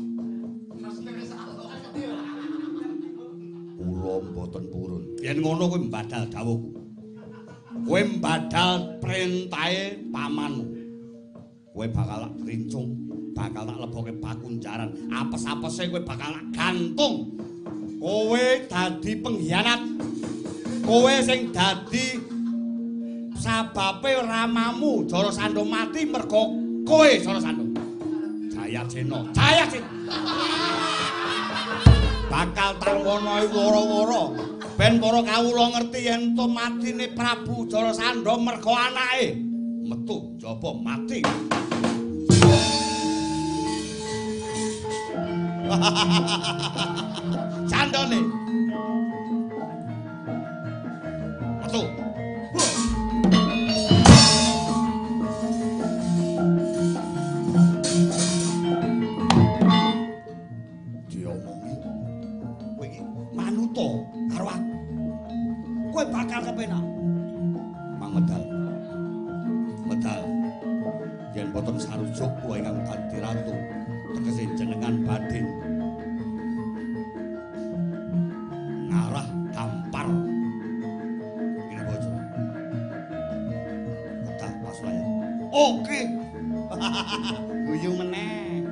Kula mboten purun. Yen ngono kuwi mbadal dawuhku. Kowe mbadal perintahe pamanmu. Kowe bakal rincung, bakal tak leboke pakunjaran. Apes-apese kowe bakal gantung. Kowe dadi pengkhianat. Kowe sing dadi sababe ramamu Jara Sandha mati mergo kowe Jara Sandha. Jayatsena, Jayatsena. Bakal tangwono woro-woro. Ben para kawula ngerti yen to matine Prabu Jara Sandha merga anake metu jaba mati. Candane. Metu. Diomongi. Kowe iki manuta karo aku. Kowe bakal kepenak. Mang medal. Medal. Yen boten sarujuk kowe ingkang dadi ratu, tegese jenengan badhe ngarah Dampar. Giribajra. Kedah Pasuraya. Oke. Guyu meneh.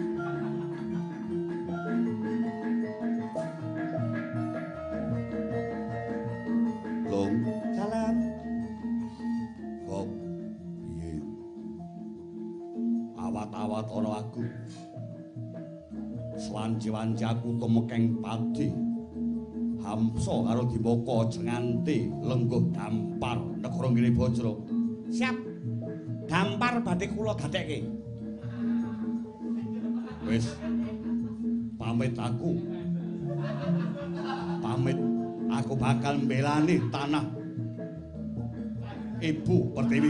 Lung, jalan. Kok piye? Awat-awat ana aku. Swanci-wanci aku tumekeng padi. Hamsa karo Dimbaka jenganti lengguh Dampar negara Giribajra. Siap. Dampar badhe kula gatekke. Wis. Pamit aku. Pamit. Aku bakal mbelani tanah Ibu Pertiwi.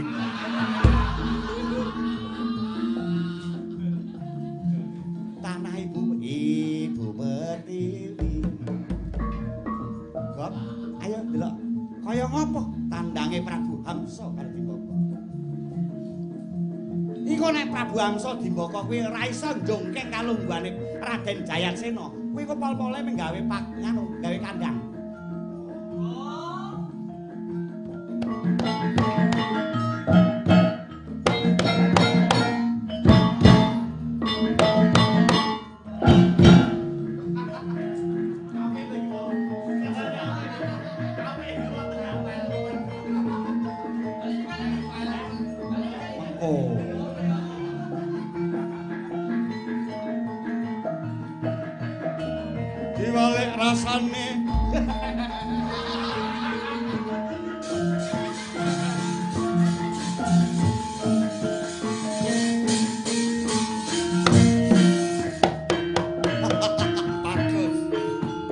Tanah Ibu Ibu Pertiwi. Kok ayo delok kaya ngopo tandange Prabu Hamsa karo Dimbaka. Iku nek Prabu Hamsa Dimbaka kuwi ora iso njungkeng kalungguhane Raden Jayatsena. Kuwi kok pol-pole menggawe pak nganu, gawe kandang. Diwalik rasane bagus.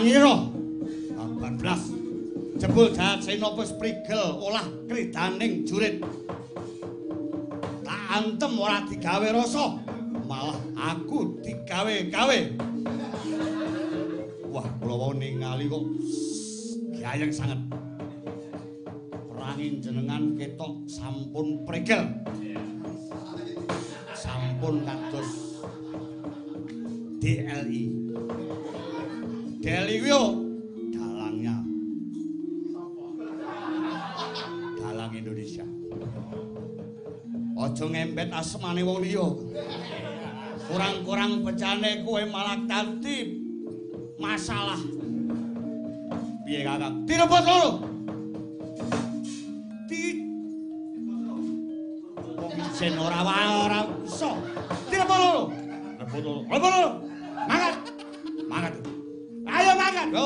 ngira kabar blas jebul Jayasena wis prigel olah kridaning jurit tak antem ora digawe rasa malah aku digawe-gawe wah kula wau ningali kok gayeng sanget perangin jenengan ketok sampun prigel sampun kados D L I D L I yo dalangnya dalang Indonesia aja ngempet asmane wong liya kurang-kurang becane kowe malah dadi masalah piye kakak direbut lho di wong ijen ora wae ora iso direbut lho rebut lho rebut lho mangkat mangkat ayo mangkat yo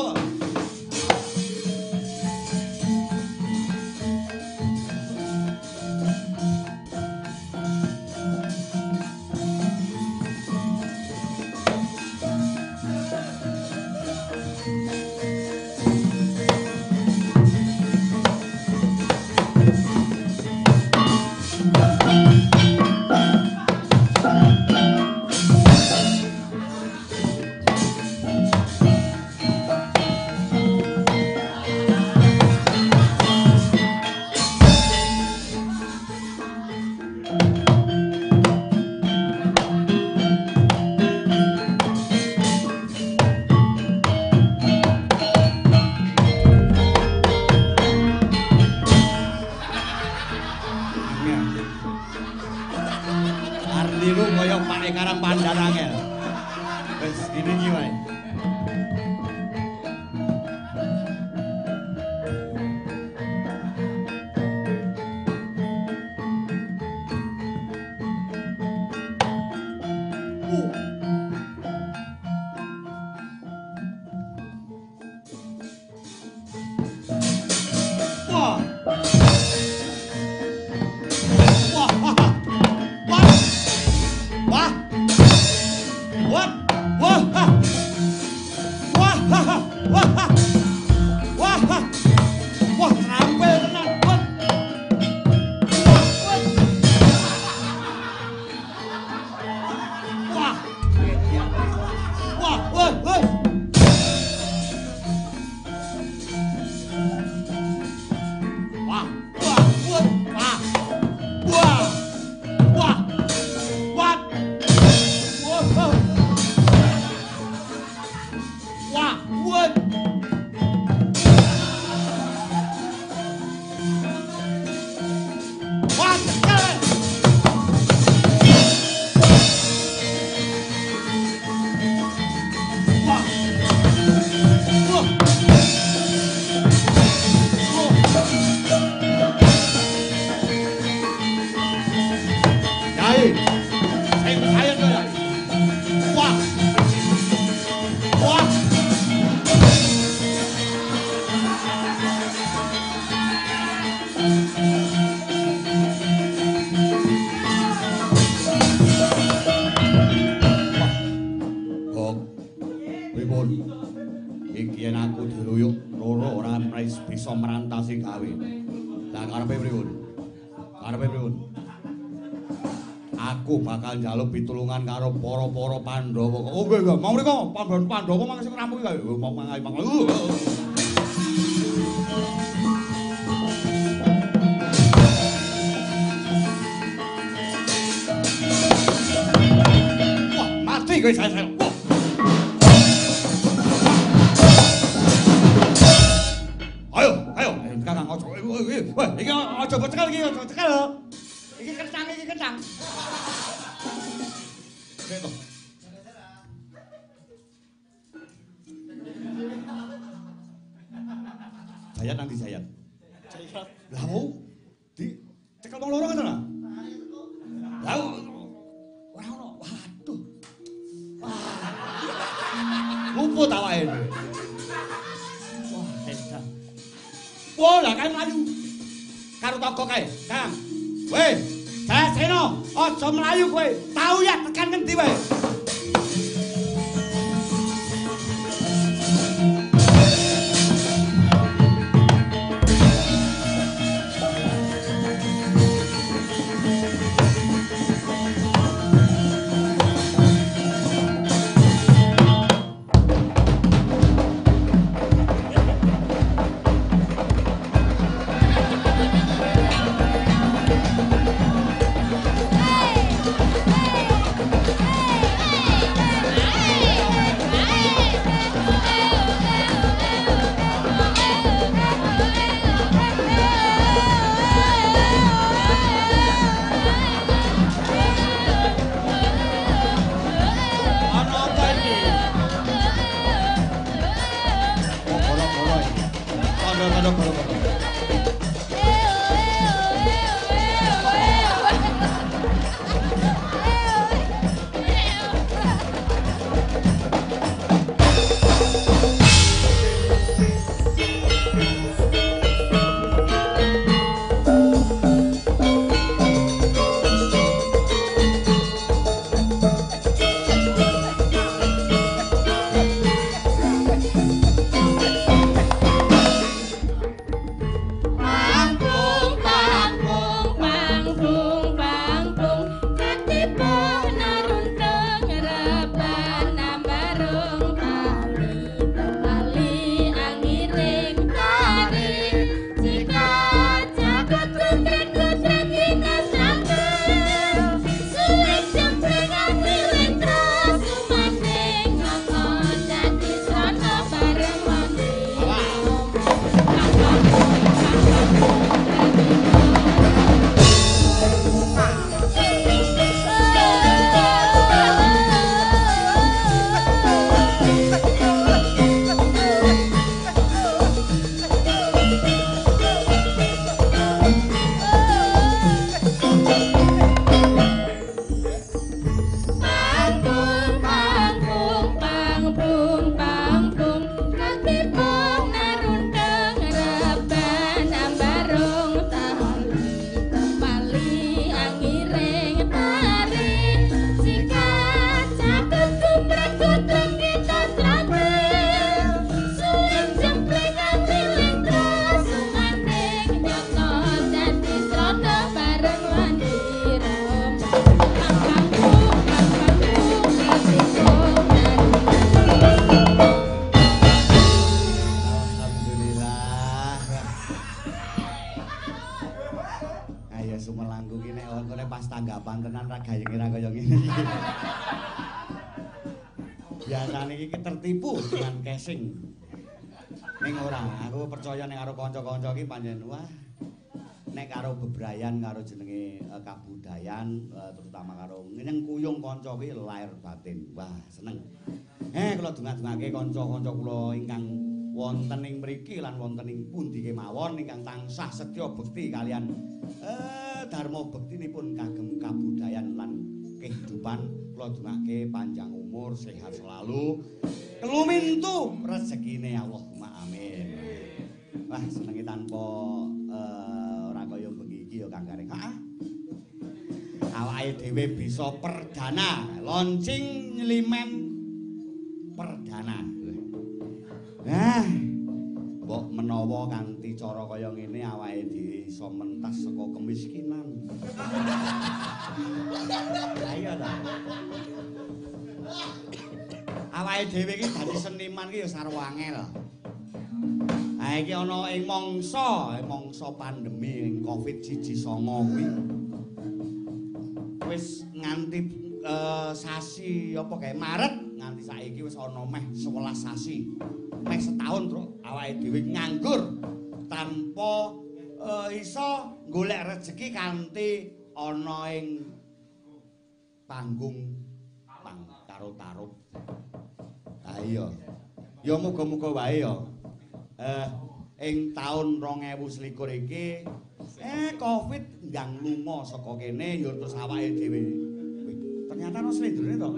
njaluk pitulungan karo para-para Pandhawa. Oh nggih nggih, mau mriko Pandhawa mangke ngrampungi kae. Mau mangai mangai. Wah, mati kowe saya. Ayo, ayo, Kakang ojo. Wah, iki aja cekel iki, aja cekel. Iki kencang, iki kencang. Beto. Jayat nanti Jayat. Jayat. Lah mau di cekel wong loro kan ora? Lah ora ono. Waduh. Wah. Luput awake. Wah, edan. Wah, lah kae mlayu. Karo toko kae. Kang. Weh, Jayasena, aja mlayu kowe. Tau ya tekan ngendi wae. Biasane iki tertipu dengan casing. Ning ora, aku percaya nek karo kanca-kanca iki pancen wah. Nek karo bebrayan karo jenenge uh, kabudayan uh, terutama karo nyengkuyung kanca kuwi lahir batin. Wah, seneng. Eh kula dongak-dongake kanca-kanca kula ingkang wonten ing mriki lan wonten ing pundi kemawon ingkang tansah setya bekti kalian eh dharma bektinipun kagem kabudayan lan kehidupan. Kula dongake panjang umur, sehat selalu, kelumintu rezekine Allahumma amin. Wah, senenge tanpa uh, ora kaya bengi iki ya Kang Gareng. Heeh. Awake dhewe bisa perdana launching nyelimen perdana. Nah, mbok menawa kanthi cara kaya ngene awake dhewe iso mentas saka kemiskinan. Ayo ta. Awake dhewe iki dadi seniman iki ya sarwa angel. Ha iki ana ing mangsa, mangsa pandemi ing covid sembilan belas kuwi. Wis nganti uh, sasi apa kae Maret nganti saiki wis ana meh sewelas sasi. Meh setahun terus awake dhewe nganggur tanpa uh, iso golek rezeki kanthi ana ing panggung pang tarut-tarut. Ha iya. Ya muga-muga wae ya. Eh ing taun rong ewu selikur iki eh Covid ndang lunga saka kene ya terus awake dhewe. Ternyata ono slendrone to.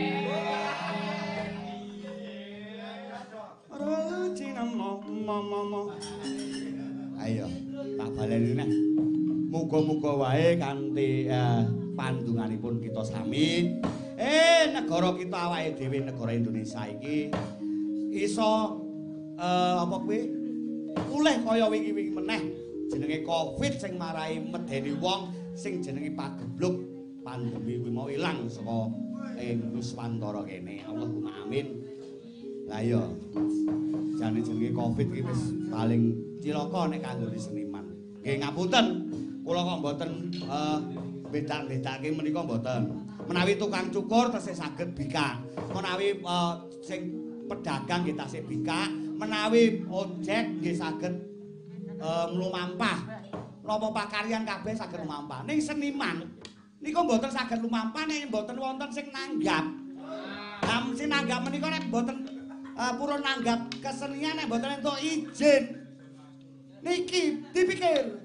Ayo, tak baleni neh. Muga-muga wae kanthi eh, pandunganipun kita sami eh negara kita awake dhewe negara Indonesia iki iso eh, apa kuwi pulih kaya wingi-wingi meneh jenenge Covid sing marai medeni wong sing jenenge pagebluk pandemi kuwi mau ilang saka ing Nuswantara kene. Allahumma amin. Lah iya. Jane jenenge Covid iki wis paling cilaka nek kanggo seniman. Nggih ngapunten, kula kok mboten uh, bedak-bedake menika mboten. Menawi tukang cukur tesih saged bikak. Menawi uh, sing pedagang nggih tasih bikak, menawi ojek nggih saged uh, mlumampah. Napa pakaryan kabeh saged lumampah. Ning seniman niku mboten saged lumampah nek mboten wonten sing nanggap. Lah sing nanggap menika nek mboten uh, purun nanggap kesenian nek mboten entuk izin. Niki dipikir.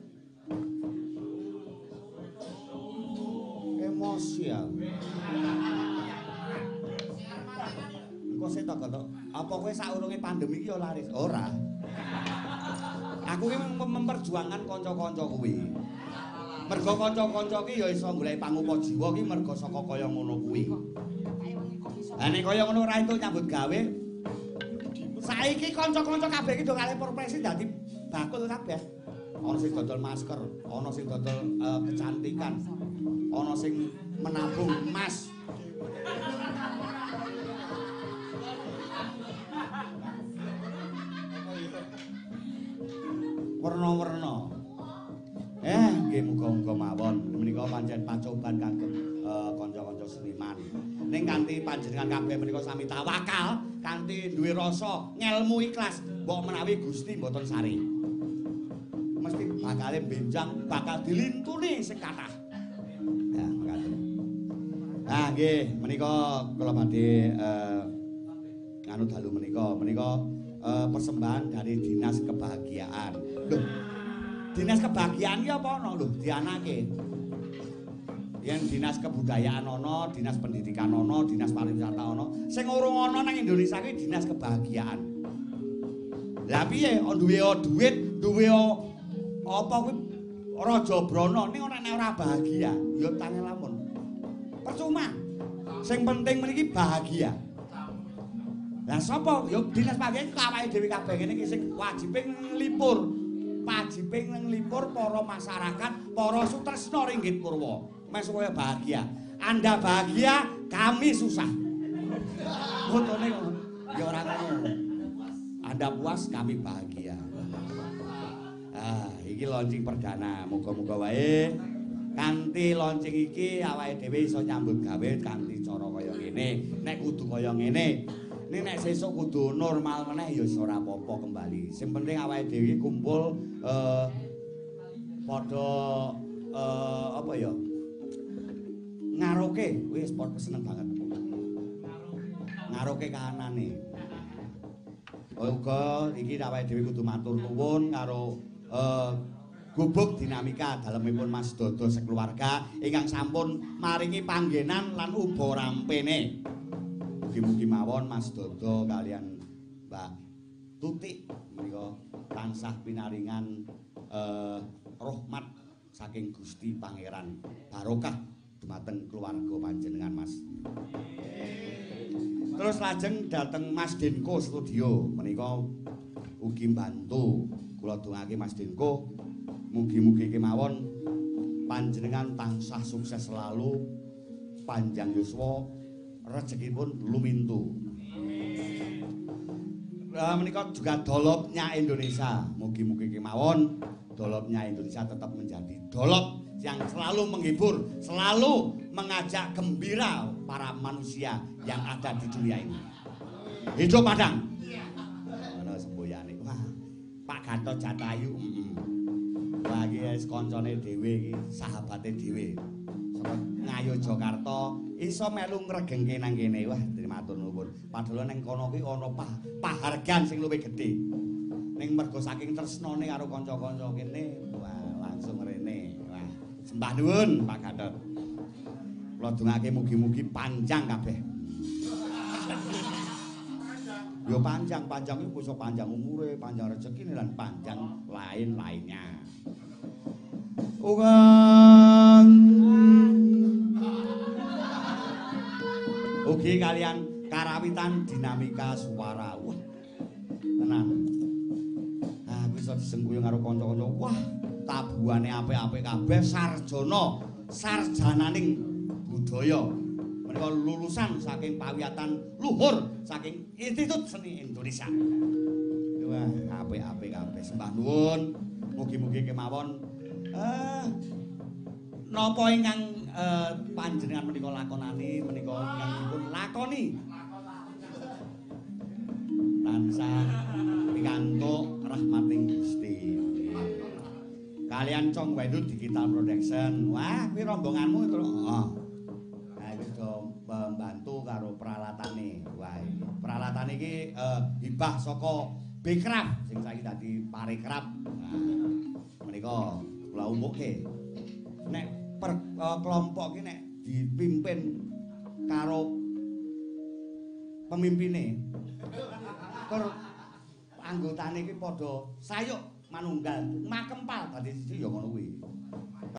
Emosi ya. Engko sik tok kok. Apa kowe saurunge pandemi iki ya laris? Ora. Aku ki memperjuangkan kanca-kanca kuwi. Mergo kanca-kanca ki ya iso golek pangupa jiwa ki mergo saka kaya ngono kuwi. Lah nek kaya ngono ora entuk nyambut gawe. Saiki kanca-kanca kabeh iki do kalih profesi dadi bakul kabeh. Ana sing dodol masker, ana sing dodol uh, kecantikan, ana sing menabung emas. Werna-werna. Eh, nggih muga-muga mawon menika pancen pacoban kagem uh, kanca-kanca seniman. Ning kanthi panjenengan kabeh menika sami tawakal, kanthi duwe rasa ngelmu ikhlas, mbok menawi Gusti mboten sari. Mesti bakal benjang, bakal dilintuni sing kathah. Ya, mekaten. Nah, nggih, menika kula badhe uh, nganu dalu menika, menika uh, persembahan dari Dinas Kebahagiaan. Loh, Dinas Kebahagiaan iki apa ana lho dianake? Yen Dinas Kebudayaan ana, Dinas Pendidikan ana, Dinas Pariwisata ana. Sing urung ana nang Indonesia kuwi Dinas Kebahagiaan. Lah piye? Duwe duit, duwe apa kuwi raja brana ning ora nek ora bahagia, ya tangel lamun. Percuma. Sing penting mriki bahagia. Lah sapa? Ya Dinas Kebahagiaan awake dhewe kabeh ngene iki sing wajib nglipur. Wajib nglipur para masyarakat, para sutresna ringgit purwa. Mes supaya bahagia. Anda bahagia, kami susah. Fotone ngono. Ya ora ngono. Anda puas, kami bahagia. Ah, iki launching perdana. Muga-muga wae kanthi launching iki awake dhewe iso nyambut gawe kanthi cara kaya ngene. Nek kudu kaya ngene, nek nek sesuk kudu normal meneh ya ora apa-apa kembali. Sing penting awake dhewe kumpul eh padha eh apa ya? Ngaroke, wis padha seneng banget. Ngaroke kahanane. Uga iki awake dhewe kudu matur nuwun karo Uh, gubuk dinamika dalemipun Mas Dodo sekeluarga ingkang sampun maringi panggenan lan uba rampene. Mugi-mugi mawon Mas Dodo kalian Mbak Tutik menika tansah pinaringan uh, rahmat saking Gusti Pangeran barokah dumateng keluarga panjenengan Mas. Terus lajeng dateng Mas Denko studio menika ugi mbantu. Kula dongake Mas Denko, mugi-mugi kemawon panjenengan tansah sukses selalu, panjang yuswa, rezekipun lumintu. Uh, menika juga dolopnya Indonesia, mugi-mugi kemawon dolopnya Indonesia tetap menjadi dolop yang selalu menghibur, selalu mengajak gembira para manusia yang ada di dunia ini. Hidup Padang. Pak Gatot Jatayu, wah iki wis kancane dhewe iki, sahabate dhewe. Saka Ngayogyakarta iso melu ngregengke nang kene. Wah, matur nuwun. Padahal ning kono kuwi ana pahargan sing luwih gedhe. Ning mergo saking tresnane karo kanca-kanca kene, wah langsung rene. Wah, sembah nuwun Pak Gatot. Kula dongake mugi-mugi panjang kabeh. Yo panjang, panjang itu bisa panjang umure, panjang rezeki dan panjang lain-lainnya. Ugan. Ugi kalian karawitan dinamika suara. Wah, tenang. Ah, bisa disengkuyung karo kanca-kanca. Wah, tabuhane apik-apik kabeh sarjana, sarjananing budaya. Menika lulusan saking pawiyatan luhur saking Institut Seni Indonesia. Wah, apik-apik kabeh. Sembah nuwun. Mugi-mugi kemawon eh napa ingkang eh, panjenengan menika lakonani menika ingkang dipun lakoni. Tansah pikantuk rahmating Gusti. Kalian Cong Wendut Digital Production. Wah, kuwi rombonganmu terus. Oh. Membantu karo peralatane. Wah, peralatan iki uh, hibah saka Bekraf sing saiki dadi Parekraf. Nah, menika kula umukke. Nek per, uh, kelompok ki nek dipimpin karo pemimpine tur anggotane iki padha sayuk manunggal makempal dadi siji ya ngono kuwi.